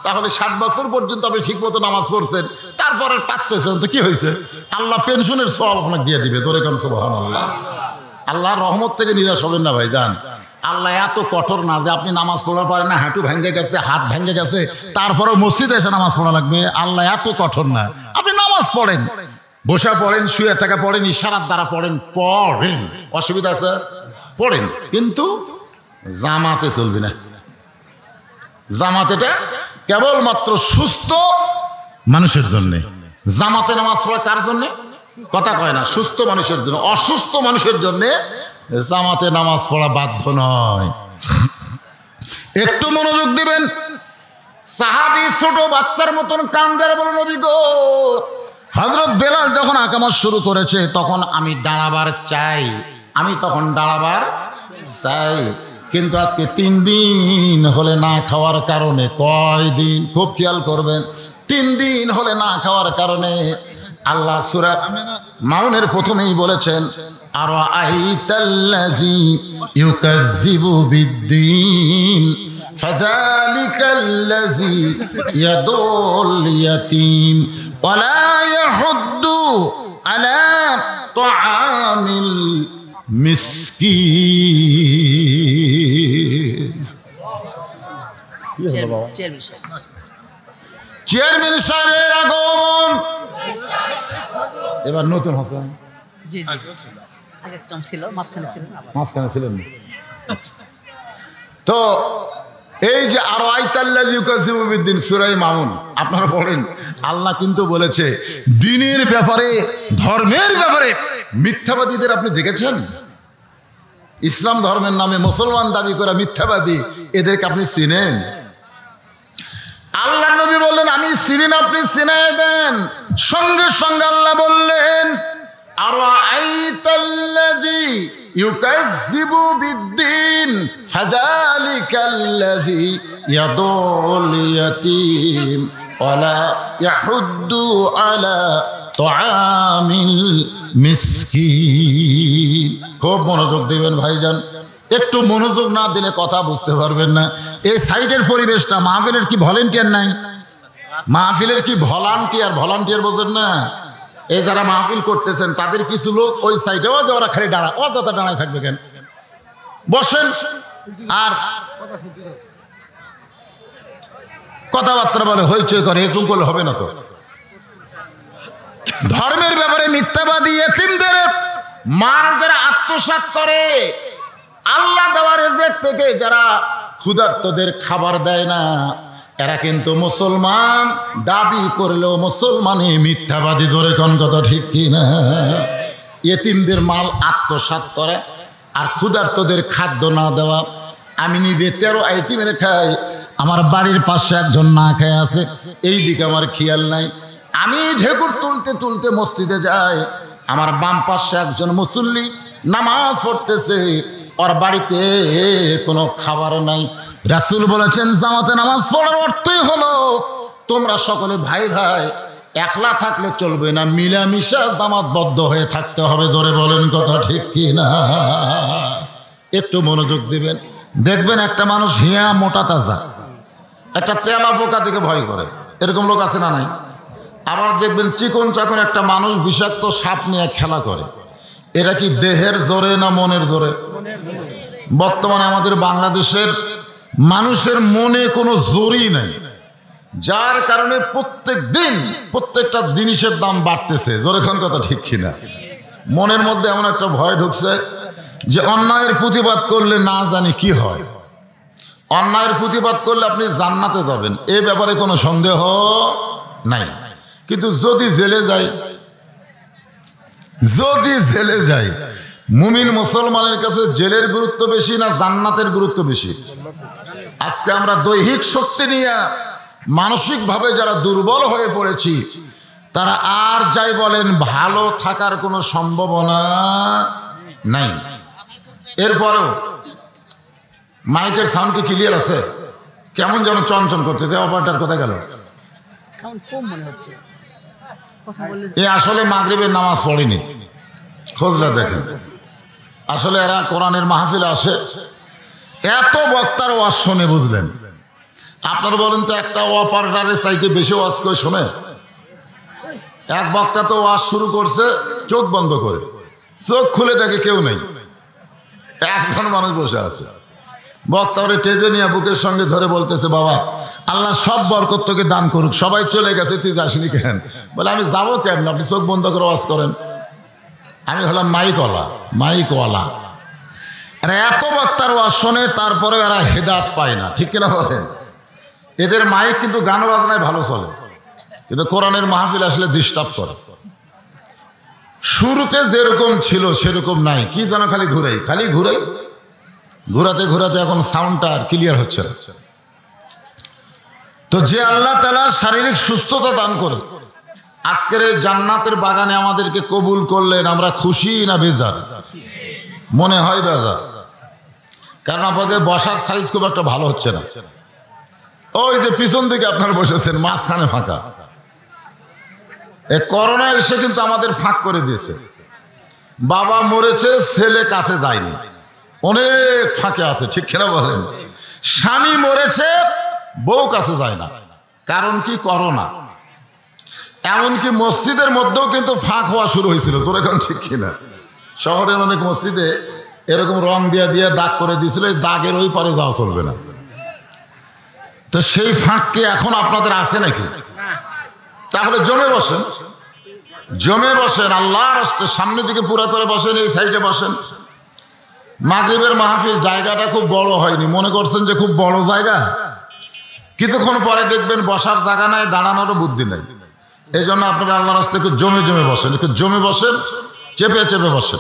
তাহলে 60 বছর পর্যন্ত আপনি ঠিক মতো নামাজ পড়ছেন, তারপরে পারতেছেন তো কি হয়েছে? আল্লাহ পেনশনের সওয়াব আপনাকে দিয়ে দিবে। ধরে কোন সুবহানাল্লাহ। আল্লাহর রহমত থেকে নিরাশ হবেন না ভাইজান। আল্লাহ এত কঠোর না যে আপনি নামাজ পড়া পারেন না, হাঁটু ভেঙে গেছে, হাত ভেঙে গেছে, তারপরেও মসজিদে এসে নামাজ পড়া লাগবে। আল্লাহ এত কঠোর না। আপনি নামাজ পড়েন, বসা পড়েন, শুয়ে থাকা পড়েন, ইশারার দ্বারা পড়েন, অসুবিধা আছে? পড়েন, কিন্তু জামাতে চলবে না। জামাতেটা কেবলমাত্র সুস্থ মানুষের জন্যে। জামাতে নামাজ পড়া কার জন্যে? কথা কয় না, সুস্থ মানুষের জন্য। অসুস্থ মানুষের জন্যে জামাতে নামাজ পড়া বাধ্য নয়। একটু মনোযোগ দিবেন। সাহাবী ছোট বাচ্চার মতন কান্দে, বলে নবী গো, হযরত বেলাল যখন আকামত শুরু করেছে তখন আমি দাঁড়াবার চাই, কিন্তু আজকে 3 দিন হলে না খাওয়ার কারণে, কয় দিন খুব খেয়াল করবেন, 3 দিন হলে না খাওয়ার কারণে আল্লাহ সূরা মাউনের প্রথমেই বলেছেন, আরাআইতাল্লাযী ইউকাজ্জিবু বিদ্দীন ফাযালিকাল্লাযী ইয়াদুল ইয়াতীম ওয়া লা ইয়াহুদ্দু আলা তুআমিল মিসকিন। চেয়ারম্যান সাহেবের আগমন। এবার নতুন হাসান মাঝখানে ছিলেন। তো এই যে আরাআইতাল্লাযী ইউকাজ্জিবু বিদ্দীন, সূরা মাউন আপনারা পড়েন। আল্লাহ কিন্তু বলেছে দ্বীনের ব্যাপারে, ধর্মের ব্যাপারে মিথ্যাবাদীদের আপনি দেখেছেন? ইসলাম ধর্মের নামে মুসলমান দাবি করা মিথ্যাবাদী, এদেরকে আপনি চিনেন? আল্লাহ নবী বললেন আমি চিনি না, আপনি চিনায়ে দেন। সঙ্গে সঙ্গে আল্লাহ বললেন আরাআইতাল্লাযী ইউকাজ্জিবু বিদ্দীন ফাযালিকাল্লাযী ইয়াদুল ইয়াতীম ওয়া লা ইয়াহুদ্দু আলা তুআমিল মিসকিন। খুব মনোযোগ দিবেন ভাইজান, একটু মনোযোগ না দিলে কথা বুঝতে পারবেন না। এই সাইডের পরিবেশটা, মাহফিলের কি ভলেন্টিয়ার নাই? মাহফিলের কি ভলান্টিয়ার বোঝেন না? এই যারা মাহফিল করতেছেন তাদের কিছু লোক ওই সাইডে, ওরা খালি অযথা দাঁড়ায় থাকবে কেন? বসেন আর কথাবার্তা বলে, হইচই করে, এরকম করলে হবে না তো। ধর্মের ব্যাপারে মিথ্যাবাদী, এতিমদের মাল যারা আত্মসাৎ করে, আল্লাহ দেওয়া রিজিক থেকে যারা ক্ষুধার্তদের খাবার দেয় না, এরা কিন্তু মুসলমান দাবি করলেও মুসলমানই মিথ্যাবাদী। ধরে কোন কথা ঠিক কি না? এতিমদের মাল আত্মসাৎ করে আর ক্ষুধার্তদের খাদ্য না দেওয়া। আমি নিজে 13 আইটেম মেরে খাই, আমার বাড়ির পাশে একজন না খেয়ে আছে, এই দিকে আমার খেয়াল নাই। আমি ঢেকুর তুলতে তুলতে মসজিদে যাই, আমার বাম পাশে একজন মুসল্লি নামাজ পড়তেছে, ওর বাড়িতে কোনো খাবার নাই। রাসূল বলেছেন জামাতে নামাজ পড়ার অর্থই হলো তোমরা সকলে ভাই ভাই, একলা থাকলে চলবে না, মিলামিশা জামাতবদ্ধ হয়ে থাকতে হবে। ধরে বলেন কথা ঠিক কি না? একটু মনোযোগ দিবেন। দেখবেন একটা মানুষ হিয়া মোটা তাজা, একটা তেলা পোকা থেকে ভয় করে, এরকম লোক আছে না নাই? আবার দেখবেন চিকন চাকন একটা মানুষ বিষাক্ত সাপ নিয়ে খেলা করে। এরা কি দেহের জোরে না মনের জোরে? বর্তমানে আমাদের বাংলাদেশের মানুষের মনে কোনো জোরই নাই, যার কারণে প্রত্যেক দিন প্রত্যেকটা জিনিসের দাম বাড়তেছে। জোরেখান কথা ঠিক কিনা? মনের মধ্যে এমন একটা ভয় ঢুকছে যে অন্যায়ের প্রতিবাদ করলে না জানি কি হয়। অন্যায়ের প্রতিবাদ করলে আপনি জান্নাতে যাবেন, এ ব্যাপারে কোনো সন্দেহ নাই। কিন্তু যদি জেলে যাই, মুমিন মুসলমানের কাছে জেলের গুরুত্ব বেশি না জান্নাতের গুরুত্ব বেশি? আজকে আমরা দৈহিক শক্তি নিয়ে মানসিকভাবে যারা দুর্বল হয়ে পড়েছি, তারা আর যাই বলেন ভালো থাকার কোনো সম্ভাবনা নাই। এরপরেও মাইকের সাউন্ড কি ক্লিয়ার আছে? কেমন যেন চঞ্চল করতেছে, অপারেটর কোথায় গেল? এ আসলে মাগরিবের নামাজ পড়েনি, খোঁজলে দেখেন। আসলে এরা কোরআনের মাহফিলে আসে, এত বক্তার ওয়াজ শুনে বুঝলেন, আপনারা বলেন তো, একটা অপারেটরের চাইতে বেশি ওয়াজ করে শোনে? এক বক্তা তো ওয়াজ শুরু করছে চোখ বন্ধ করে, চোখ খুলে দেখে কেউ নেই, একজন মানুষ বসে আছে। বক্তা ওরে টেজে নিয়ে বুকের সঙ্গে ধরে বলতেছে, বাবা আল্লাহ সব বরকত তোকে দান করুক, সবাই চলে গেছে, তুই যাসনি কেন? বলে, আমি যাবো কেন, আপনি চোখ বন্ধ করে ওয়াজ করেন। আমি হলাম মাইকওয়ালা। এরা এত বক্তার ওয়াজ শোনে, তারপরে এরা হেদায়েত পায় না, ঠিক কিনা বলেন? এদের মাইক কিন্তু গান বাজনায় ভালো চলে, কিন্তু কোরআনের মাহফিল আসলে ডিস্টার্ব করে। শুরুতে যেরকম ছিল সেরকম নাই, কি যেন খালি ঘুরাই, ঘুরাতে ঘুরাতে এখন সাউন্ডটা আর ক্লিয়ার হচ্ছে না। তো যে আল্লাহ তাআলা শারীরিক সুস্থতা দান করে আজকের এই জান্নাতের বাগানে আমাদেরকে কবুল করলেন, আমরা খুশি না বেজার? মনে হয় বেজার, কারণ আপনাকে বসার সাইজ খুব একটা ভালো হচ্ছে না। ওই যে পিছন দিকে আপনারা বসেছেন, মাঝখানে ফাঁকা। এই করোনা এসে কিন্তু আমাদের ফাঁক করে দিয়েছে। বাবা মরেছে, ছেলে কাছে যায়নি, অনেক ফাঁকে আছে, ঠিক কিনা বলেন? স্বামী মরেছে, বউ কাছে যায় না, কারণ কি? করোনা। এমনকি মসজিদের মধ্যেও কিন্তু ফাঁক হওয়া শুরু হয়েছিল, তোর এখন ঠিক কিনা? শহরের অনেক মসজিদে এরকম রং দিয়ে দাগ করে দিয়েছিল, এই দাগের ওই পারে যাওয়া চলবে না। তো সেই ফাঁক কি এখন আপনাদের আছে নাকি? তাহলে জমে বসেন, আল্লাহর রাস্তায় সামনের দিকে পুরা করে বসেন, এই সাইডে বসেন। মাগরিবের মাহফিল জায়গাটা খুব বড় হয়নি, মনে করছেন যে খুব বড় জায়গা, কিছুক্ষণ পরে দেখবেন বসার জায়গা নাই, দাঁড়ানোরও বুদ্ধি নেই। এই জন্য আপনারা আল্লাহর রাস্তায় একটু জমে বসেন, চেপে বসেন।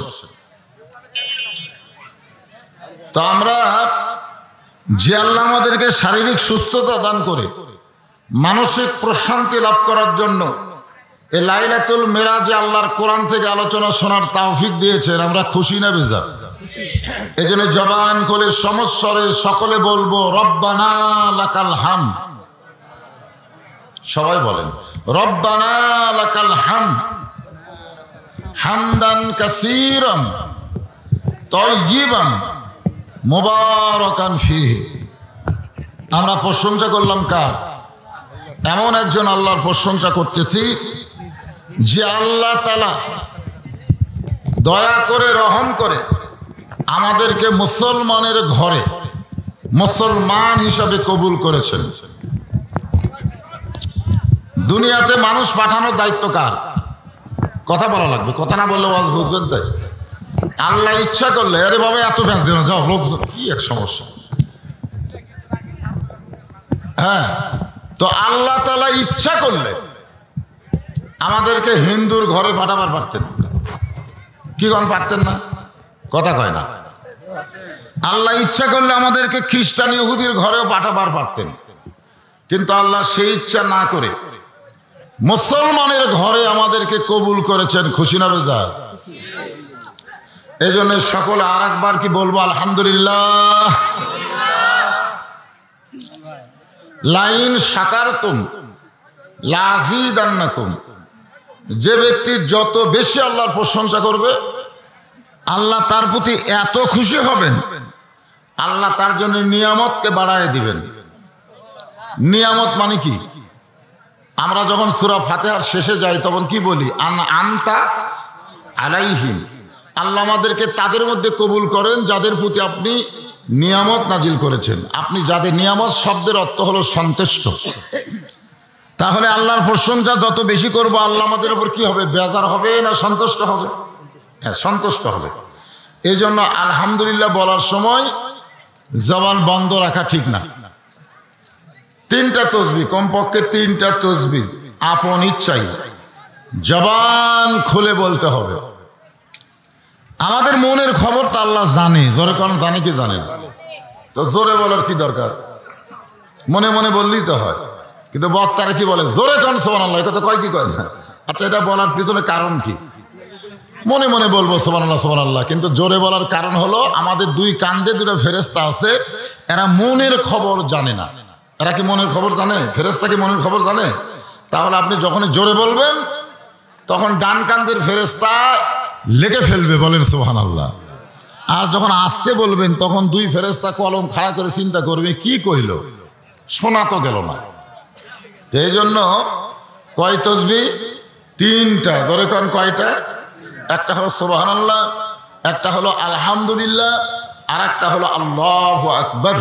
তো আমরা যে আল্লাহ আমাদেরকে শারীরিক সুস্থতা দান করে মানসিক প্রশান্তি লাভ করার জন্য এই লাইলাতুল মেরাজে আল্লাহর কোরআন থেকে আলোচনা শোনার তৌফিক দিয়েছেন, আমরা খুশি না বেজার? এই জন্য জবান খুলে সমস্বরে সকলে বলবো, রব্বানা লাকাল হামদ। সবাই বলেন, রব্বানা লাকাল হামদ হামদান কাসীরান তাইয়িবান মুবারাকান ফীহি। আমরা প্রশংসা করলাম কার? এমন একজন আল্লাহর প্রশংসা করতেছি যে আল্লাহ তাআলা দয়া করে, রহম করে আমাদেরকে মুসলমানের ঘরে মুসলমান হিসাবে কবুল করেছেন। দুনিয়াতে মানুষ পাঠানোর দায়িত্ব কার? কথা বলা লাগবে, কথা না বললে ওয়াজ বুঝবেন। তাই আল্লাহ ইচ্ছা করলে, আরে বাবা এত ব্যাস দিন, যাও লোকজন, কি এক সমস্যা। হ্যাঁ, তো আল্লাহ তাআলা ইচ্ছা করলে আমাদেরকে হিন্দুর ঘরে পাঠাবার পারতেন, কি পারতেন না? কথা কয় না। আল্লাহ ইচ্ছা করলে আমাদেরকে খ্রিস্টান ইহুদির ঘরেও পাঠাবার পারতেন, কিন্তু আল্লাহ সেই ইচ্ছা না করে মুসলমানের ঘরে আমাদেরকে কবুল করেছেন। খুশি না বেজার? এই জন্য সকলে আর একবার কি বলবো? আলহামদুলিল্লাহ। লাইন শাকারতুম লাযীদান্নাকুম। যে ব্যক্তি যত বেশি আল্লাহর প্রশংসা করবে, আল্লাহ তার প্রতি এত খুশি হবেন, আল্লাহ তার জন্য নিয়ামতকে বাড়ায় দিবেন। নিয়ামত মানে কি? আমরা যখন সূরা ফাতিহার শেষে যাই তখন কি বলি? আনতা আলাইহিম। আল্লাহ আমাদেরকে তাদের মধ্যে কবুল করেন যাদের প্রতি আপনি নিয়ামত নাজিল করেছেন। আপনি যাদের, নিয়ামত শব্দের অর্থ হলো সন্তুষ্ট। তাহলে আল্লাহর প্রশংসা যত বেশি করব, আল্লাহ আমাদের উপর কি হবে? বেজার হবে না সন্তুষ্ট হবে? হ্যাঁ, সন্তুষ্ট হবে। এই জন্য আলহামদুলিল্লাহ বলার সময় জবান বন্ধ রাখা ঠিক না। 3টা তসবিহ, কমপক্ষে 3টা তসবিহ আপন ইচ্ছাই জবান খুলে বলতে হবে। আমাদের মনের খবরটা আল্লাহ জানে, জোরে কোন জানে কি জানে না? তো জোরে বলার কি দরকার? মনে মনে বললেই তো হয়। কিন্তু বক্তারা কি বলে? জোরে কোন সুবহানাল্লাহ, কথা কয় কি কয় না? আচ্ছা, এটা বলার পিছনে কারণ কি? মনে মনে বলবো সুবহানাল্লাহ সুবহানাল্লাহ, কিন্তু জোরে বলার কারণ হলো আমাদের 2 কান্দে 2টা ফেরেশতা আছে, এরা মনের খবর জানে না। এরা কি মনের খবর জানে? ফেরেশতা কি মনের খবর জানে? তাহলে আপনি যখনই জোরে বলবেন তখন ডান কান্দের ফেরেশতা লেগে ফেলবে, বলেন সুবহানাল্লাহ। আর যখন আস্তে বলবেন তখন 2 ফেরেশতা কলম খাড়া করে চিন্তা করবে কি কইল, শোনা তো গেল না। এই জন্য কয় তসবিহ? 3টা। ধরে কোন কয়টা? একটা হলো সুবহানাল্লাহ, একটা হলো আলহামদুলিল্লাহ, আর একটা হলো আল্লাহু আকবার।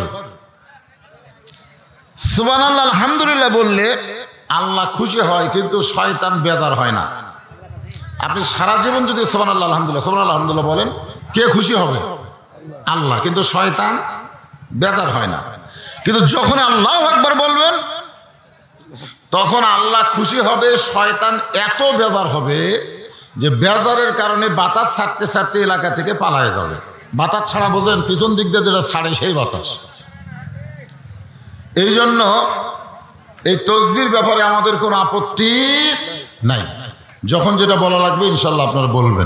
সুবহানাল্লাহ আলহামদুলিল্লাহ বললে আল্লাহ খুশি হয়, কিন্তু শয়তান বেজার হয় না। আপনি সারা জীবন যদি সুবহানাল্লাহ আলহামদুলিল্লাহ সুবহানাল্লাহ আলহামদুলিল্লাহ বলেন, কে খুশি হবে? আল্লাহ। কিন্তু শয়তান বেজার হয় না। কিন্তু যখন আল্লাহু আকবার বলবেন তখন আল্লাহ খুশি হবে, শয়তান এত বেজার হবে যে বেজারের কারণে বাতাস ছাড়তে ছাড়তে এলাকা থেকে পালায় যাবে। বাতাস ছাড়া বোঝেন, পিছন দিক দিয়ে যেটা ছাড়ে সেই বাতাস। এই জন্য এই তসবির ব্যাপারে আমাদের কোনো আপত্তি নাই। যখন যেটা বলা লাগবে ইনশাল্লাহ আপনারা বলবেন।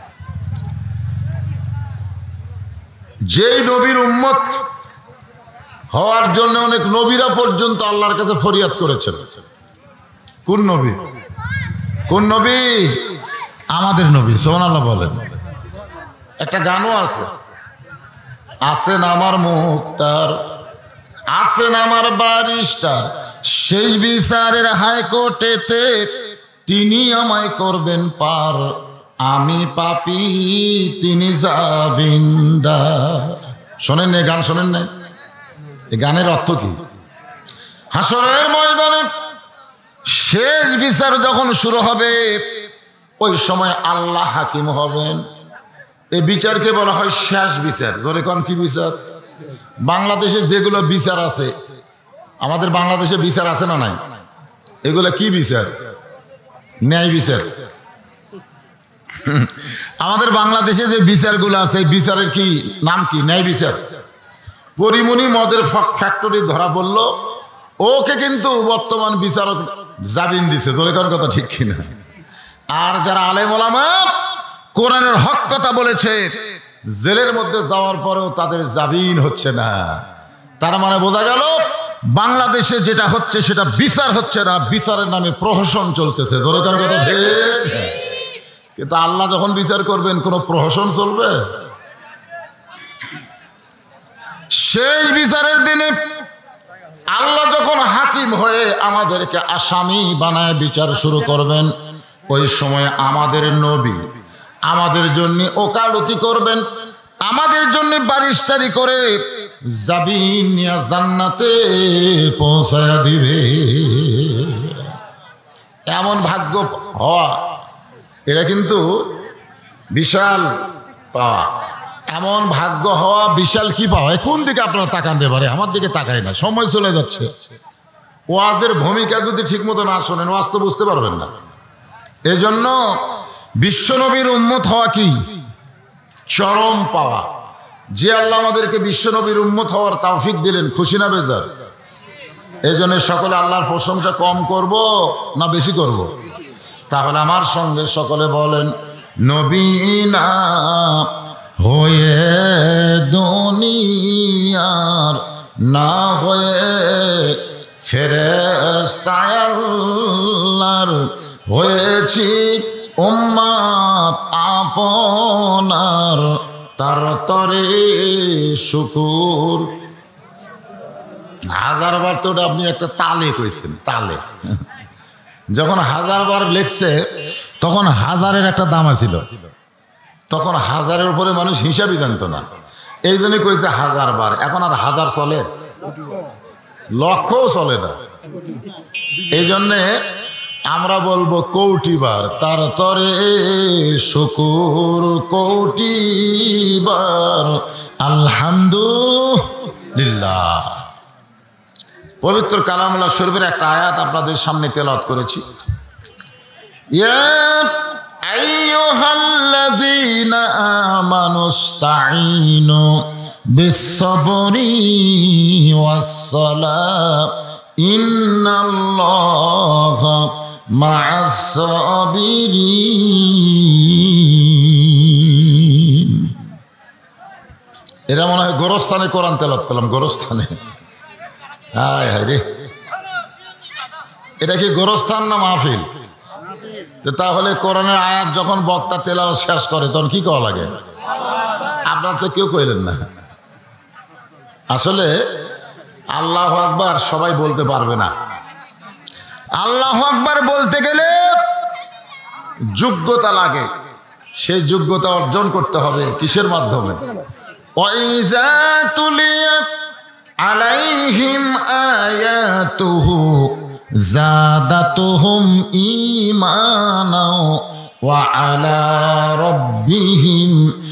যেই নবীর উম্মত হওয়ার জন্য অনেক নবীরা পর্যন্ত আল্লাহর কাছে ফরিয়াদ করেছেন। কোন নবী? কোন নবী? আমাদের নবী। সুবহানাল্লাহ বলেন। একটা গানও আছে, আছেন আমার মুক্তার, আছেন আমার বারিস্টার, সেই বিচারের হাইকোর্টেতে তিনি আমায় করবেন পার, আমি পাপী তিনি জামিনদার। শোনেন না গান? শোনেন না? এই গানের অর্থ কি? হাসরের ময়দানে শেষ বিচার যখন শুরু হবে, ওই সময় আল্লাহ হাকিম হবেন। এই বিচারকে বলা হয় শেষ বিচার। জোরে কোন কি বিচার? বাংলাদেশে যেগুলো বিচার আছে, আমাদের বাংলাদেশে বিচার আছে না নাই? এগুলো কি বিচার? ন্যায় বিচার। আমাদের বাংলাদেশে যে বিচারগুলো আছে, বিচারের কি নাম? কি? ন্যায় বিচার। পরিমণি মদের ফ্যাক্টরি ধরা পড়লো, ওকে কিন্তু বর্তমান বিচারক জামিন দিছে। তোর কোন কথা ঠিক কিনা? আর যারা আলেম ওলামা কোরআনের হক কথা বলেছে, জেলের মধ্যে যাওয়ার পরেও তাদের জামিন হচ্ছে না। তার মানে বোঝা গেল বাংলাদেশে যেটা হচ্ছে সেটা বিচার হচ্ছে না, বিচারের নামে প্রহসন চলতেছে। তোর কোন কথা ঠিক? কিন্তু আল্লাহ যখন বিচার করবেন, কোনো প্রহসন চলবে? সেই বিচারের দিনে আল্লাহ যখন হাকিম হয়ে আমাদেরকে আসামি বানায় বিচার শুরু করবেন, ওই সময় আমাদের নবী আমাদের জন্য ওকালতি করবেন, আমাদের জন্য বারিস্তারি করে জামিন নিয়ে জান্নাতে পৌঁছায়া দিবে। এমন ভাগ্য হওয়া, এটা কিন্তু বিশাল পাওয়া। এমন ভাগ্য হওয়া বিশাল কি পাওয়া? কোন দিকে আপনারা তাকান রে বারে? আমার দিকে তাকাই না, সময় চলে যাচ্ছে। ওয়াজের ভূমিকা যদি ঠিক মতো না শোনেন, ওয়াজ তো বুঝতে পারবেন না। এজন্য বিশ্বনবীর উম্মত হওয়া কি চরম পাওয়া। যে আল্লাহ আমাদেরকে বিশ্বনবীর উম্মত হওয়ার তৌফিক দিলেন, খুশি না বেজার? এই জন্য সকলে আল্লাহর প্রশংসা কম করব না বেশি করব? তাহলে আমার সঙ্গে সকলে বলেন, নবী না হয়ে দুনিয়ার, না হয়ে ফেরেশতা আল্লাহর, হয়েছি উম্মত আপনার, তার তরে শুকুর। 1000 বার তো ওটা আপনি একটা তালে কইছেন, তালে। যখন 1000 বার লেখছে তখন 1000-এর একটা দাম ছিল। তখন 1000-এর উপরে মানুষ হিসাবই জানতো না, এই জন্য কইছে 1000 বার। এখন আর 1000 চলে, লক্ষও চলে না। এই জন্যে আমরা বলবো কোটি বার, তার তরে শুকুর কোটি বার, আলহামদুলিল্লাহ। পবিত্র কালামুল্লাহ শরীফের একটা আয়াত আপনাদের সামনে তেলাওয়াত করেছি। ইয়া আইয়ুহাল্লাযীনা আমানুস্তাঈনু বিস-সাবরি ওয়াস-সালাহ ইন্নাল্লাহা মা'আস-সাবিরিন। এরা মনে হয় গোরস্থানে কোরআন তেলাওয়াত করলাম, গোরস্থানে। হায় হায় রে, এটা কি গোরস্থান না মাহফিল? তাহলে কোরআনের আয়াত যখন বক্তা তেলাওয়াত শেষ করে তখন কি করা লাগে? আপনারা তো কেউ কইলেন না। আসলে আল্লাহু আকবার সবাই বলতে পারবে না। আল্লাহু আকবার বলতে গেলে যোগ্যতা লাগে, সেই যোগ্যতা অর্জন করতে হবে কিসের মাধ্যমে? ওয়াইজা তুলিয়াত আলাইহিম আয়াতুহু জাদাতুহুম ঈমানা ওয়া আলা রাব্বিহিম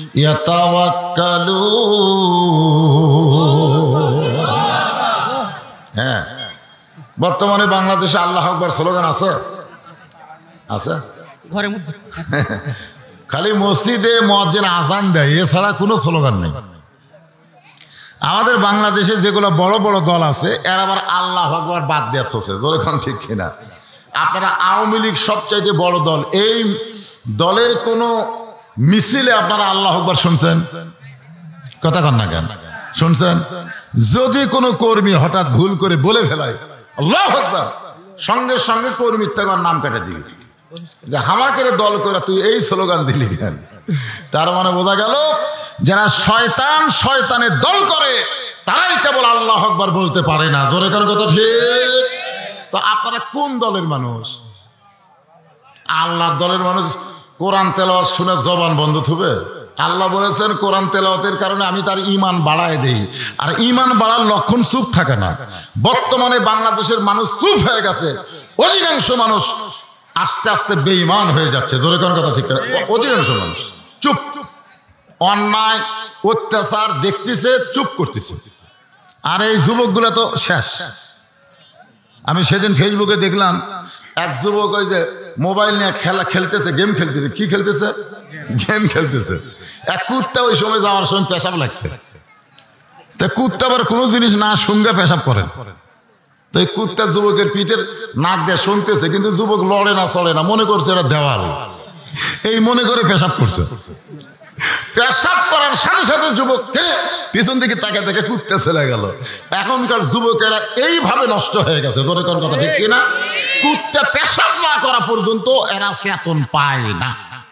ইয়াতাওয়াক্কালুন। হ্যাঁ, বর্তমানে বাংলাদেশে আল্লাহু আকবার স্লোগান আছে? আছে ঘরের মধ্যে, খালি মসজিদে মুয়াজ্জিন আযান দেয়, এছাড়া কোনো স্লোগান নেই। আমাদের বাংলাদেশে যেগুলো বড় বড় দল আছে এর আবার আল্লাহু আকবার বাদ দেওয়া হচ্ছে, যেরকম ঠিক কিনা? আপনারা আওয়ামী লীগ সবচাইতে বড় দল, এই দলের কোনো মিছিলে আপনারা আল্লাহু আকবার শুনছেন? কথা কন না কেন? শুনছেন? যদি কোনো কর্মী হঠাৎ ভুল করে বলে ফেলায় আল্লাহু আকবার, সঙ্গে সঙ্গে কর্মীর থেকে নাম কেটে দিবি, যে হামাকের দল করে তুই এই স্লোগান দিলি কেন? তার মানে বোঝা গেল যারা শয়তান শয়তানের দল করে তারাই কেবল আল্লাহু আকবার বলতে পারে না। জোরে কারো কথা ঠিক? তো আপনারা কোন দলের মানুষ? আল্লাহর দলের মানুষ। কোরআন তেলাওয়াত শুনে জবান বন্ধ থুবে? আল্লাহ বলেছেন কোরআন তেলাওয়াতের কারণে আমি তার ঈমান বাড়ায় দেই, আর ঈমান বাড়ার লক্ষণ চুপ থাকে না। বর্তমানে বাংলাদেশের মানুষ চুপ হয়ে গেছে, অধিকাংশ মানুষ আস্তে আস্তে বেঈমান হয়ে যাচ্ছে। জোরে কোন কথা ঠিক? অধিকাংশ মানুষ চুপ, অন্যায় অত্যাচার দেখতেছে, চুপ করতেছে। আর এই যুবকগুলো তো শেষ। আমি সেদিন ফেসবুকে দেখলাম এক যুবক ওই যে মোবাইল নিয়ে খেলা খেলতেছে, গেম খেলতেছে। কি খেলতেছে? গেম খেলতেছে। এক কুত্তা ওই সময় যাওয়ার সময় পেশাব লাগছে, তা কুত্তা আবার কোনো জিনিস না শুনতে পেশাব করেন, তো এই কুত্তা যুবকের পিঠের নাক দিয়ে শুনতেছে, কিন্তু যুবক লড়ে না চড়ে না, মনে করছে এটা দেওয়াল, এই মনে করে পেশাব করছে। পেশাব করার সাথে সাথে যুবক পিছন দিকে তাকে দেখে কুত্তা চলে গেল। এখনকার যুবকেরা এইভাবে নষ্ট হয়ে গেছে। জোরে কোন কথা ঠিক কিনা? কুত্তা পেশাব না করা পর্যন্ত এরা চেতন পায় না।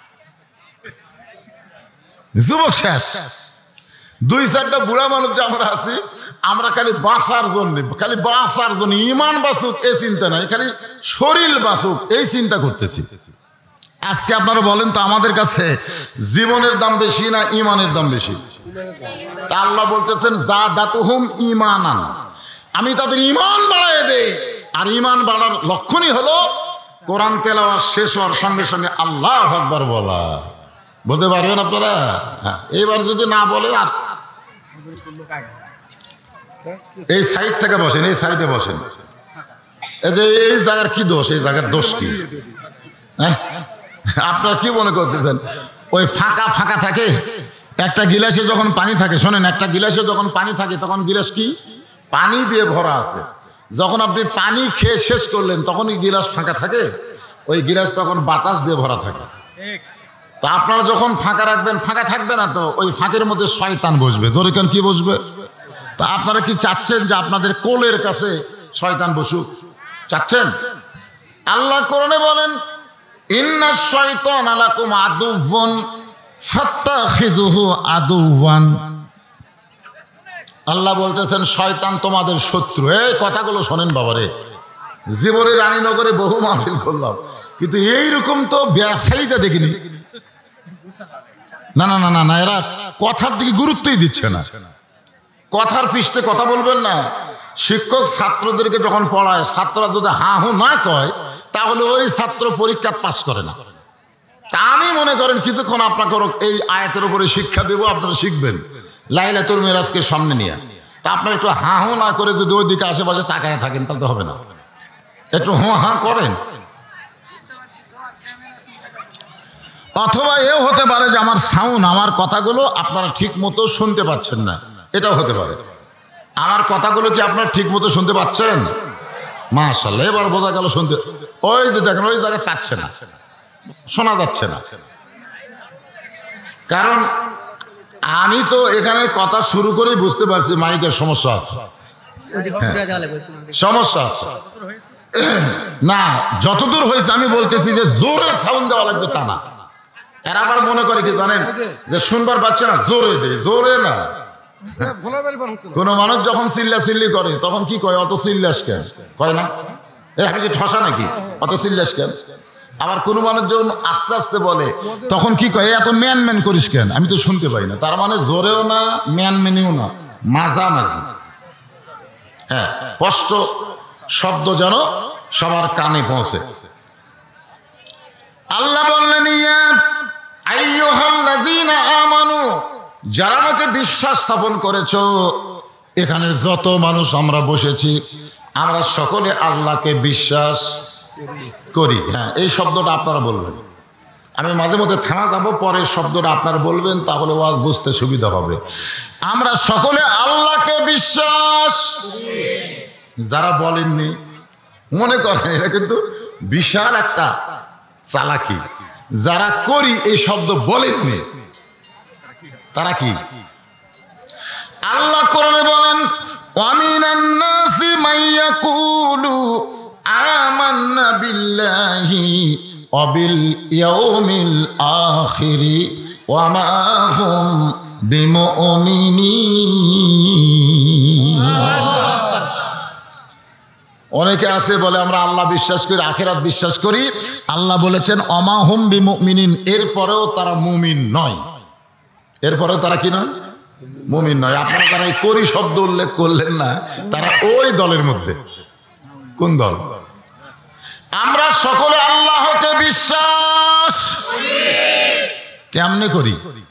যুবক শেষ। দুই চারটা বুড়া মানুষ যে আমরা আছি, আমরা খালি বাঁচার জন্য, খালি বাঁচার জন্য, ইমান বাঁচুক এই চিন্তা নাই, খালি শরীর বাঁচুক এই চিন্তা করতেছি। আজকে আপনারা বলেন তো আমাদের কাছে জীবনের দাম বেশি না ইমানের দাম বেশি? আল্লাহ বলতেছেন জাদাতুহুম ঈমানান, আমি তাদের ঈমান বাড়ায় দেই। আর ঈমান বাড়ার লক্ষণই হলো কোরআন তেলাওয়াত শেষ হওয়ার সঙ্গে সঙ্গে আল্লাহু আকবার বলা। বলতে পারবেন আপনারা? হ্যাঁ, এবার যদি না বলেন আর এই সাইড থেকে বসেন, এই সাইডে বসেন। এই জায়গার কি দোষ? এই জায়গার দোষ কি? হ্যাঁ, আপনারা কি মনে করতেছেন? ওই ফাঁকা ফাঁকা থাকে, একটা গিলাসে যখন পানি থাকে, শোনেন, একটা গিলাসে যখন পানি থাকে তখন গিলাস কি পানি দিয়ে ভরা আছে। যখন আপনি পানি খেয়ে শেষ করলেন তখন এই গিলাস ফাঁকা থাকে, ওই গিলাস তখন বাতাস দিয়ে ভরা থাকে। তো আপনারা যখন ফাঁকা রাখবেন, ফাঁকা থাকবে না তো, ওই ফাঁকের মধ্যে শয়তান বসবে। জোরে কেন? কি বসবে? তা আপনারা কি চাচ্ছেন যে আপনাদের কোলের কাছে শয়তান বসুক? চাচ্ছেন? আল্লাহ কোরআনে বলেন ইন্নাশ শাইতানা লাকুম আদুওয়ুন ফাত্তাখিযুহু আদুওয়ান। আল্লাহ বলতেছেন শয়তান তোমাদের শত্রু। এই কথাগুলো শোনেন বাবারে, জীবনে রানীনগরে বহু মাহফিল করলাম, কিন্তু এইরকম তো ব্যবসায়ীটা দেখিনি। না না না না না, এরা কথার দিকে গুরুত্বই দিচ্ছে না। কথার পৃষ্ঠে কথা বলবেন না। শিক্ষক ছাত্রদেরকে যখন পড়ায়, ছাত্ররা যদি হা হু না কয় তাহলে ওই ছাত্র পরীক্ষা পাস করে না। তা আমি মনে করেন কিছুক্ষণ আপনাকে এই আয়াতের উপরে শিক্ষা দেব, আপনারা শিখবেন লাইলাতুল মিরাজকে সামনে নিয়ে। তা আপনারা একটু হা হু না করে যদি ওই দিকে আশেপাশে তাকায় থাকেন তাহলে তো হবে না। একটু হু হা করেন। অথবা এও হতে পারে যে আমার সাউন্ড, আমার কথাগুলো আপনারা ঠিক মতো শুনতে পাচ্ছেন না, এটাও হতে পারে। আমার কথাগুলো কি আপনারা ঠিক মতো শুনতে পাচ্ছেন? মাশাআল্লাহ, এবার বোঝা গেল শুনতে। ওই যে দেখেন ওই জায়গায় পাচ্ছে না, শোনা যাচ্ছে না। কারণ আমি তো এখানে কথা শুরু করেই বুঝতে পারছি মাইকের সমস্যা আছে, সমস্যা আছে। না, যতদূর হয়েছে আমি বলতেছি যে জোরে সাউন্ড দেওয়া লাগবে তা না। এরা আবার মনে করে কি জানেন, যে শুনবার পাচ্ছে না, জোরে দে, জোরে না, কোন মানুষ যখন চিল্লাচিল্লি করে তখন কি কয়, অত চিল্লাস কেন, কয় না আমি কি ঠসা নাকি, অত চিল্লাস কেন। আবার কোনো মানুষ যখন আস্তে আস্তে বলে তখন কি কয়, এত ম্যান ম্যান করিস কেন, আমি তো শুনতে পাই না। তার মানে জোরেও না ম্যান ম্যানেও না, মাঝামাঝি। হ্যাঁ, স্পষ্ট শব্দ যেন সবার কানে পৌঁছে। আল্লাহ বললেন, ইয়া আইয়ুহাল্লাযীনা আমানু, যারা আমাকে বিশ্বাস স্থাপন করেছো, এখানে যত মানুষ আমরা বসেছি আমরা সকলে আল্লাহকে বিশ্বাস করি। হ্যাঁ, এই শব্দটা আপনারা বলবেন। আমি মাঝে মধ্যে থানা যাবো, পরে শব্দটা আপনারা বলবেন, তাহলে ওয়াজ বুঝতে সুবিধা হবে। আমরা সকলে আল্লাহকে বিশ্বাস, যারা বলেননি মনে করেন এটা কিন্তু বিশাল একটা চালাকি। যারা করি এই শব্দ বলেননি তারা কি? আল্লাহ কোরআনে বলেন, ওয়ামিনান নাসি মাইয়াকুলু আমান্না বিল্লাহি ওয়া বিল ইয়াউমিল আখিরি ওয়া মা হুম বিমুমিনিন। অনেকে আছে বলে আমরা আল্লাহ বিশ্বাস করি, আখিরাত বিশ্বাস করি। আল্লাহ বলেছেন ওমা হুম বিমুমিনিন, এরপরেও তারা মুমিন নয়। এরপরেও তারা কি নয়? মুমিন নয়। আপনারা তারা এই করি শব্দ উল্লেখ করলেন না, তারা ওই দলের মধ্যে। কোন দল? আমরা সকলে আল্লাহকে বিশ্বাস কেমনে করি?